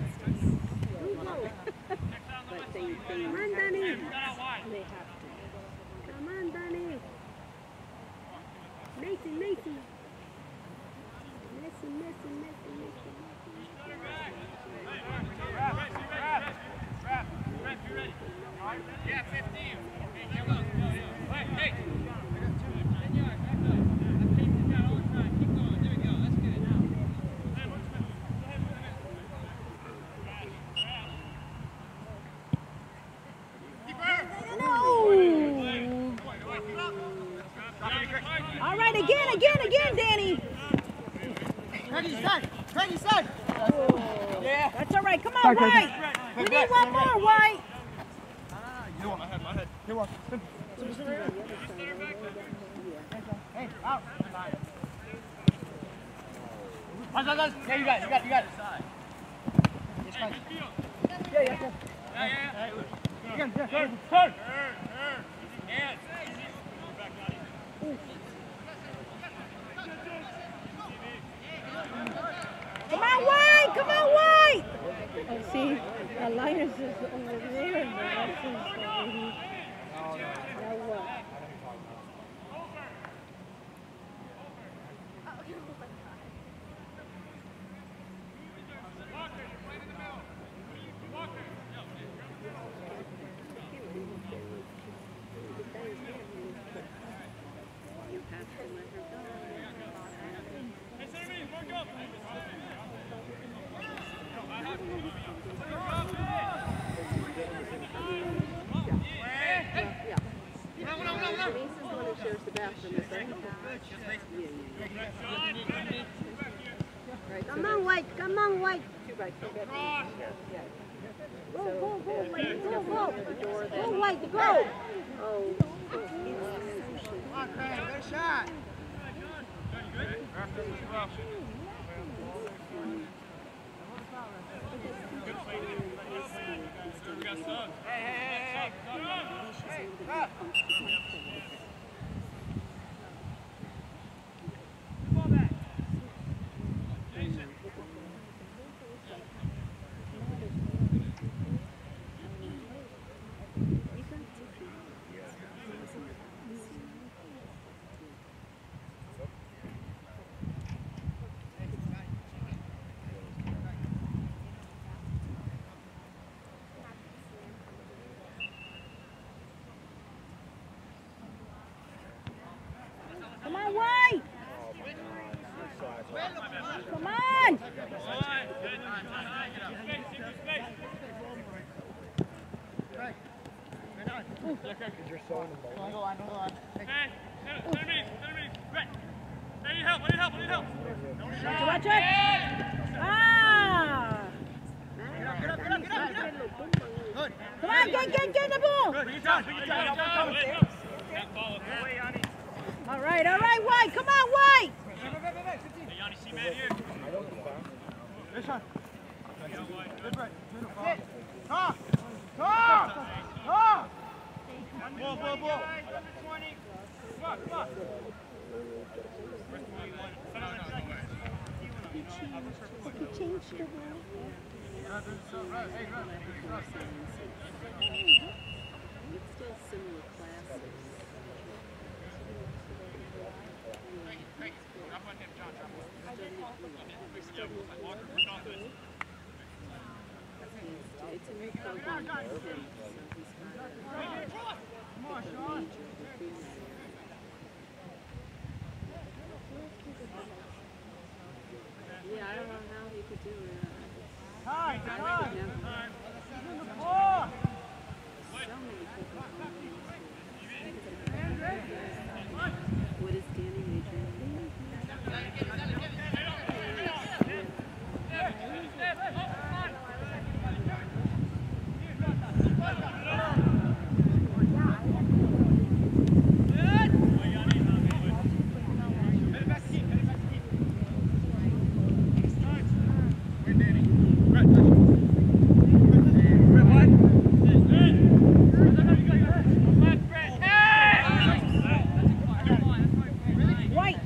But they, they, come on, Danny. They have to. Come on, Danny. Mason, Mason. Mason, Mason, Mason, Mason. Yeah, fifteen. Hey, come on. Hey, hey. Keep going. There we go. That's good. All right, again, again, again, Danny. Ready, set. Ready, set. Yeah. That's all right. Come on, White. We need one more, White. You want my head, my head. You want. Hey, out. Guys, guys, guys. Yeah, you got it, you got it, you got it. Yes, guys. Yeah, yeah, yeah. Yeah, yeah. Again, yeah, turn, turn. Turn, turn. Hands. Come on, White. Come on, White. Oh, see, Elias is over there, and Alexis is over here. Now what? You have to let her go. Denise is the one who shares the bathroom with her. Come on, White. Come on, White. Two by two bedrooms. Go, go, go, White. Go, go. Go, White. Go. Oh. Come on, Craig, good shot. Hey, hey, hey, hey. And Come on! You're so in the boat. Go on, go on, go on. Hey, enemies, enemies, right. I need help, I need help, I need help. Watch it, watch it! Ah! Get up, get up, get up, get up, get up. Good. Come on, get, get, get the ball! Bring it down, bring it down. All right, all right, White, come on, White! Hey, Yanni, see man here? This one. Good right. Sit. Talk. Talk. Talk. Ball, ball, ball. Come on, come on. He changed the rule. It's still similar classes. It's a new program for him, so he's got Come on, Sean. yeah, I don't know how he could do it. Time, I time. could never. On the floor. So many people come in. What is Danny majoring in? White!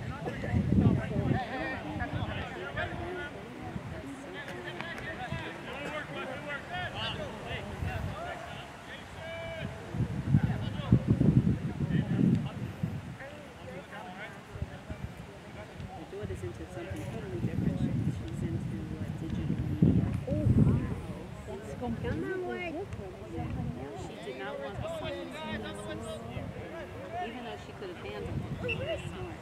My daughter's into something totally different. She- She's into uh, digital media. Oh, that's Come on, White. She did not want the science classes, even though she could have handled it. She was smart.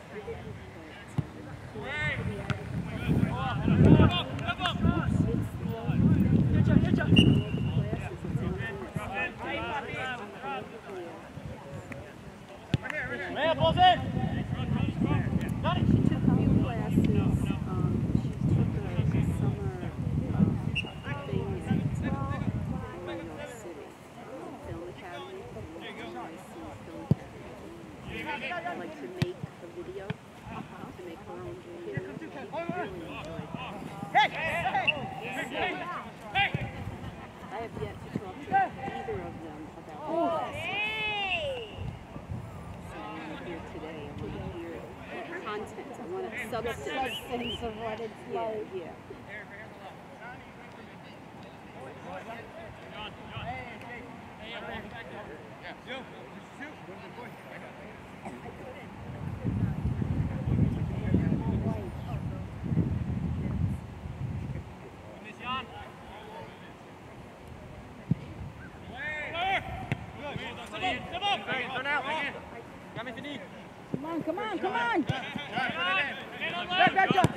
Man, ball's in. She took a few classes. Um, she took a summer um, thing in New York City, um, Film Academy, N Y C Film Academy. Like to make a video, to make her own video. She really enjoyed it. Hey, hey, hey. I have yet to talk to either of them about the classes. So I'm here today. I want to hear the content. I want a substance. substance of what it's Yeah, like. yeah. Come on, come on, come on! Back, back, back.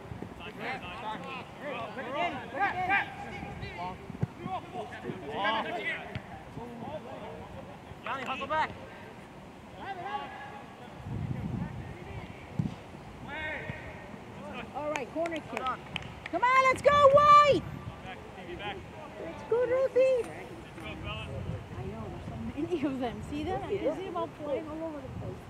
Johnny, hustle back. All right, corner kick. Come on, let's go, White! Let's go, Ruthie! I know, there's so many of them. See that? I'm busy about playing all over the place.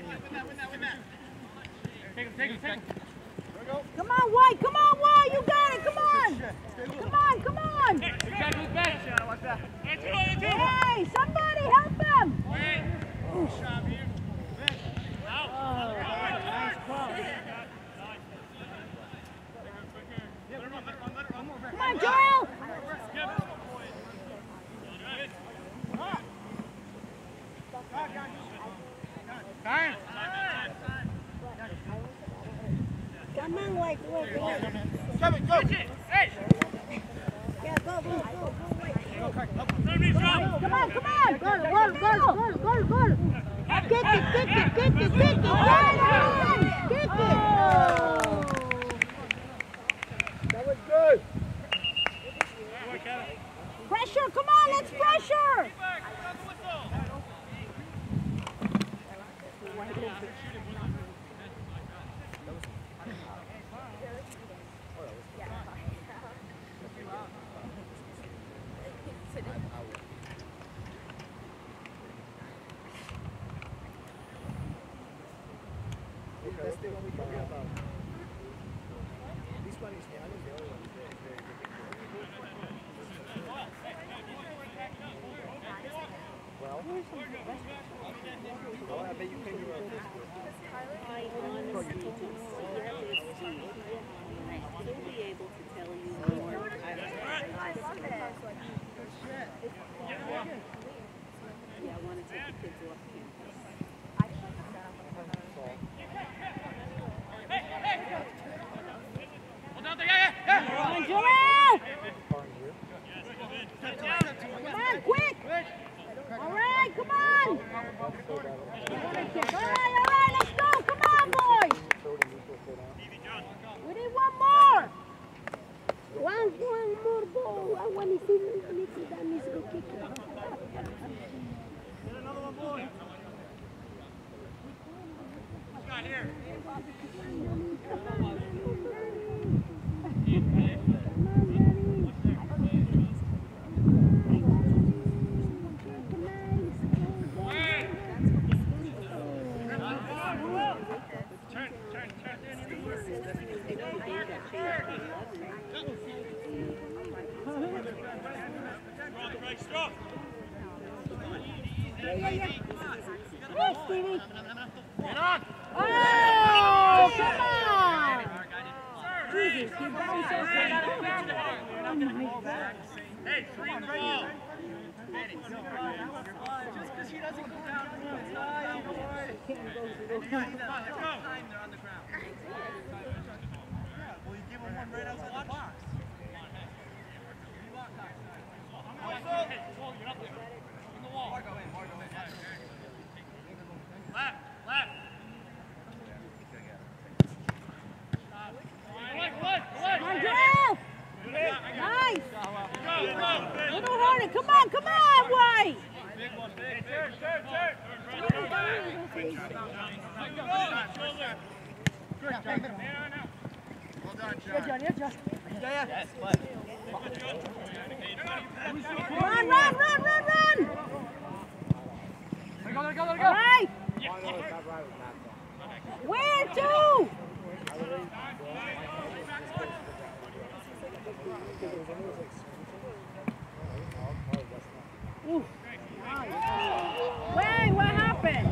Take him, take him, take him. Come on, White. Come on, White. You got it. Come on. Come on, come on. Hey, guys, who's back? Watch that. Hey, somebody help him. Wait. Oh. Come on, Joel. Time. Come on, White, White, White. Kevin, go. Hey. Yeah, go, go, go, go, White. Come on, come on. Goal, goal, goal, goal, goal, goal. Kick it, kick it, kick it, kick it. Kick it. Kick it. Oh. That was good. Pressure, come on, let's pressure. That's the one we talked about. This one is the other one. Well, well, I bet you can do it. I honestly do still be able to tell you more. I love it. Yeah, I want to take the kids off campus. Come on, Joel. Come on, quick. All right, come on. All right, all right, let's go. Come on, boys. We need one more. One, one more ball. I want to see Nicky Danis go kick it. Get another one, boy. Who's got here? Yeah, yeah, yeah. Yes, Stevie. Get on! Oh, come on. Jesus, you guys are so good. Hey, three in the ball. Just because she doesn't go down, it's not foul, boy. Let's go. They're on the ground. Yeah, well, you give them one right outside the box. In the wall. Margo in, Margo in. Left, left. Come on, Joel. Nice. Little harder. Come on, come on, White. Big one, big, turn, turn, turn. Well done, John. Good, John. Yeah, John. Yeah, yeah. Come on, run, run, run, run. Let it go, let it go, let it go. All right. Where to? Ooh. Wait, what happened?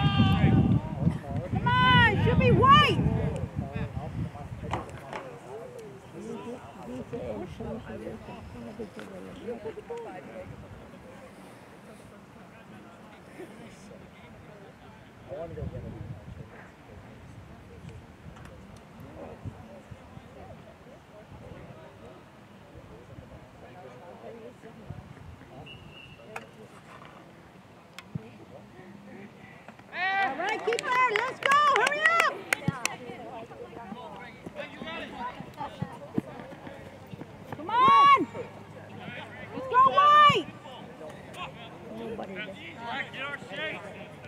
Come on, should be White. I want to go get it. All right, keep it. Let's go. Hurry up. Come on. Let's go, White. Get our shape.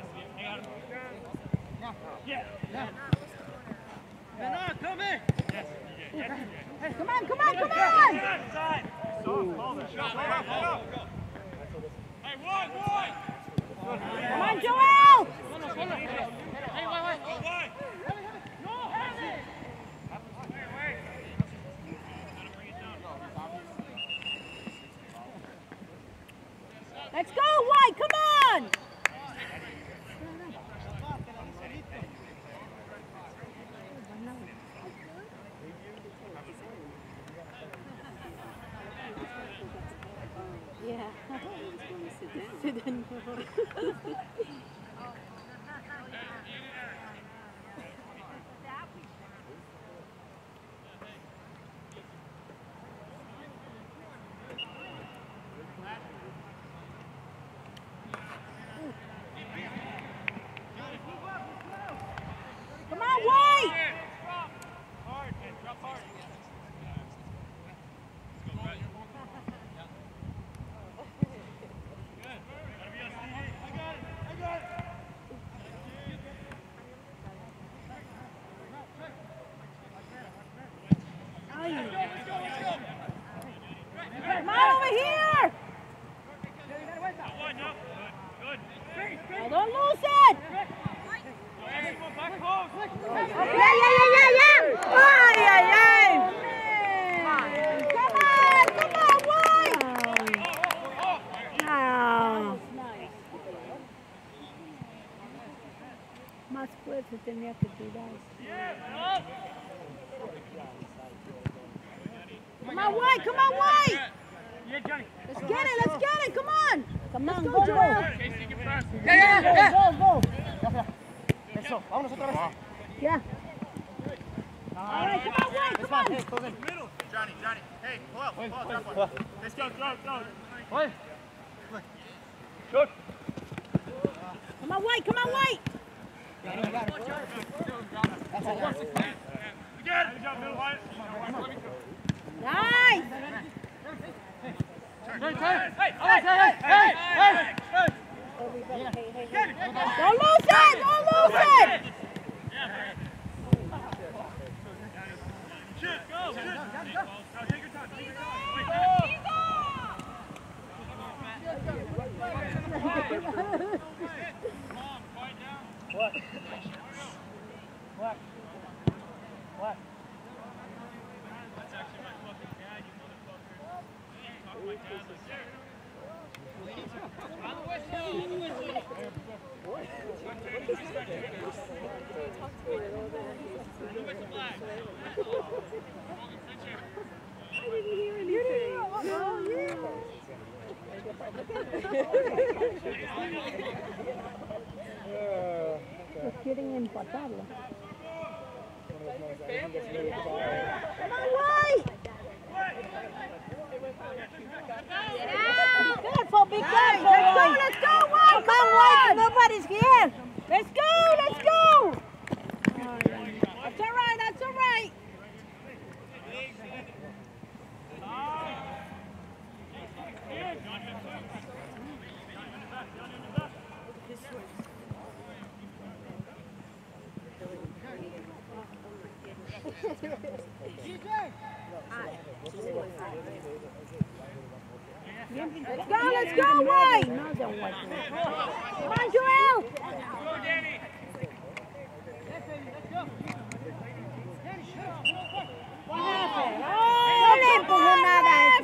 Yeah. Men on, come in. Come on, come on, come on. Hey, one, one. Come on, Joel. Come on, White! Hard, man. Drop hard. Come on over here! Oh, don't lose it! Yeah, yeah, yeah, yeah, yeah! Ay, ay, ay! Come on, come on, White! No. Más fuerte tenía que tirar. Come on, White, come on, White! Let's get it, let's get it, come on! Come on, go, Joel! Yeah, yeah, yeah. Go, go, go! Eso, vámonos otra vez. Yeah. All right, come on, White, come on! Hey, close in. Johnny, Johnny. Hey, pull out, pull out, drop one. Pull. Let's go, go, go. One. Shoot. Come on, White, come on, White! That's all. We got it. Good job, Bill White. Nice! Hey, hey, hey, hey, hey, hey, hey. Don't lose it! Don't lose it! Shoot, go, shoot. Go, take your time, take your time. Mom, quiet down. What? What? What? That's actually my fucking dad, you motherfucker. Talk to my dad like that. On the whistle, on the whistle. Los quieren empatarla. Come on, White! Be careful, be careful! Let's go, let's go, White! Come on, White! Nobody's here! Let's go, let's go! That's all right, that's all right! Let's go, let's go, White! Come on, Joel! Go, Danny. What happened? Oh, no le empujó nada.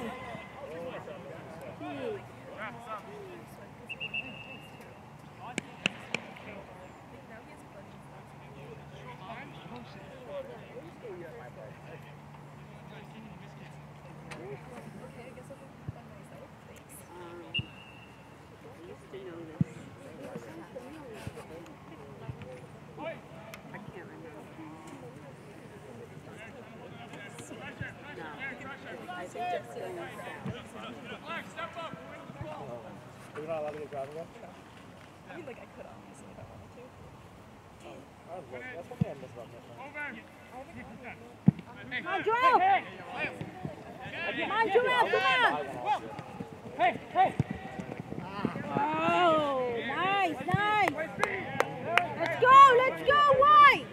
You're not allowed to get driving yet? I mean, like, I could honestly if I wanted to. Oh, that's one thing I miss about this. Come on, Joel! Come on, Joel, come on! Hey, hey. Oh, nice, nice! Let's go, let's go, White!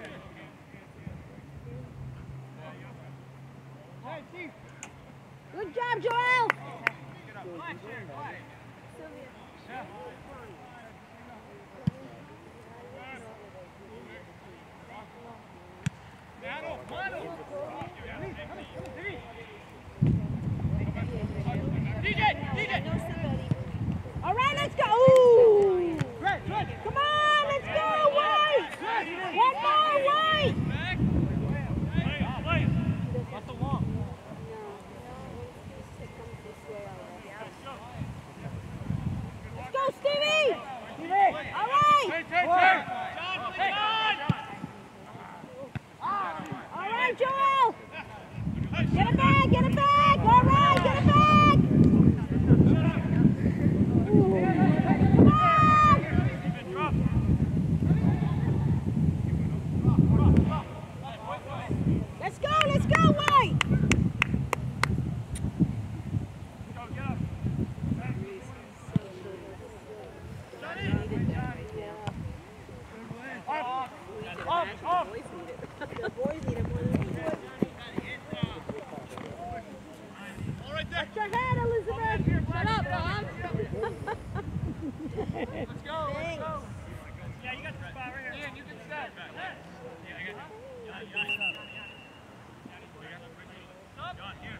Good job, Joel! D J, D J. All right, let's go! Ooh. Come on, let's go, White! One more, White! Back. Play, play. Not the wall. Let's go, Steven! Up, up. The boys need it. The boys need it more than we do. All right there. Watch your head, Elizabeth. Shut up, Mom. Let's go, let's go. Yeah, you got the spot right here. Ian, you can set. Yeah, I got it. Yeah, yeah, yeah. John, here.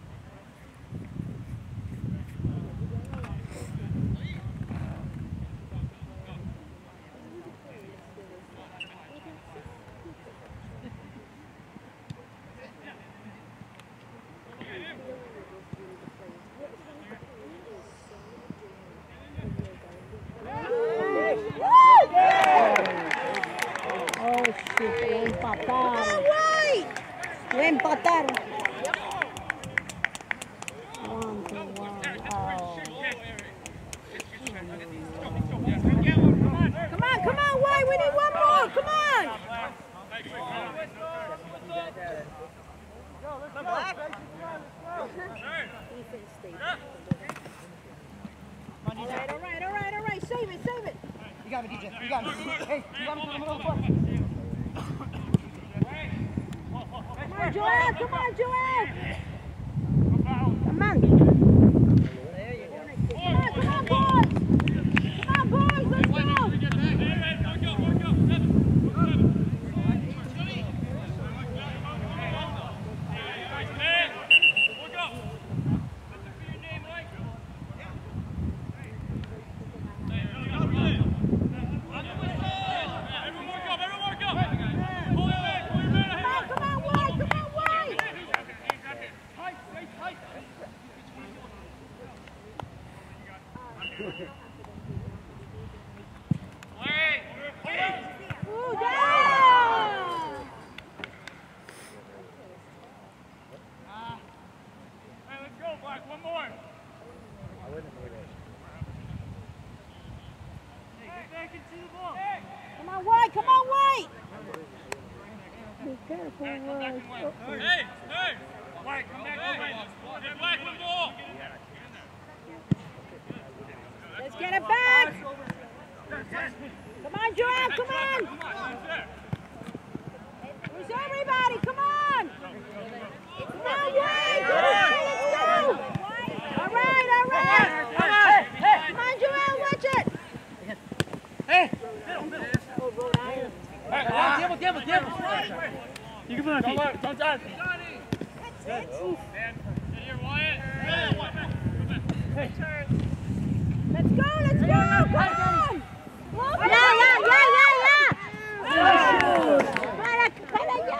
Oh, shit, lo empataron. Lo empataron. One to one. Oh. Come on, come on, White. We need one more. Come on. All right, all right, all right, all right. Save it, save it. You got me, D J. You got me. Hey, you got me to the middle of the court. Come on, Joel. Come on, Joel. Come on. Come on, come on, boys. Come on, boys. Let's go. Come on, come on, White. Come on, White. Ooh, yeah. Hey, let's go, Black. One more. Come on, White. Come on, White. Be careful, White. Hey, hey! Black, come back. Hey, Black, one ball. Let's get it back. Come on, Joel. Come on. Where's everybody? Come on. Come on, White. Come on, let's go. All right, all right. Come on, Joel. Watch it. Hey! Oh, Rhode Island. Hey, tiempo, tiempo, tiempo. You can put on feet. Don't touch. Dan, sit here, Wyatt. Hey. Let's go, let's go. Come on. Yeah, yeah, yeah, yeah, yeah. Para, para allá.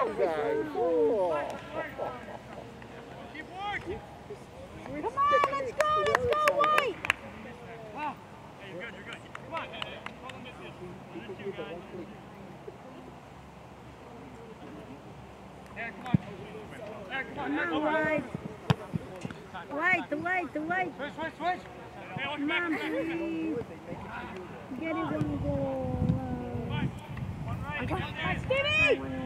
Keep working. Come on, let's go, let's go, White. Hey, you're good, you're good. Come on. Call them this. Thank you, guys. Yeah, come on. Yeah, come on. Come on, White. White, the White, the White. Switch, switch, switch. Hey, watch Come back, on, back, back. please. Get it one goal. One, one right. Come Down on, there. Stevie. Come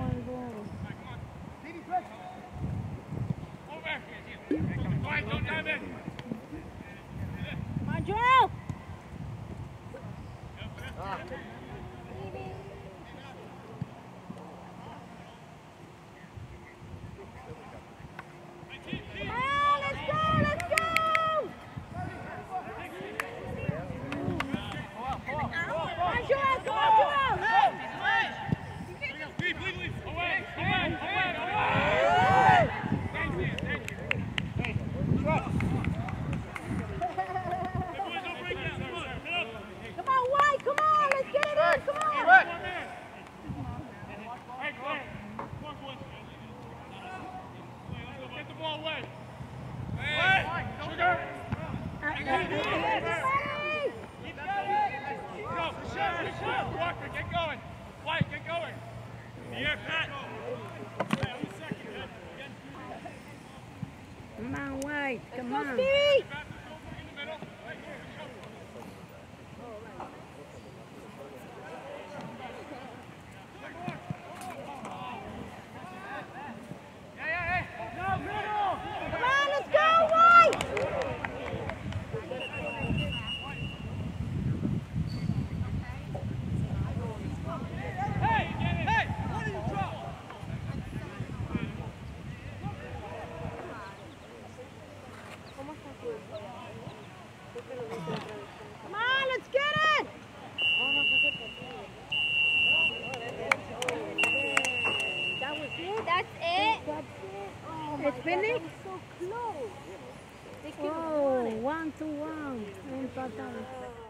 on. Over. Quiet, don't dive in. Come on, Joel. Come on, let's go, let's go. Come on, Joel, come on, Joel. Leave, leave, leave. Away, away, away, away. Thank you, thank you. Hey, drop. Hey, boys, open Finish? So close. They could have Oh, won it. one to one. Empatados.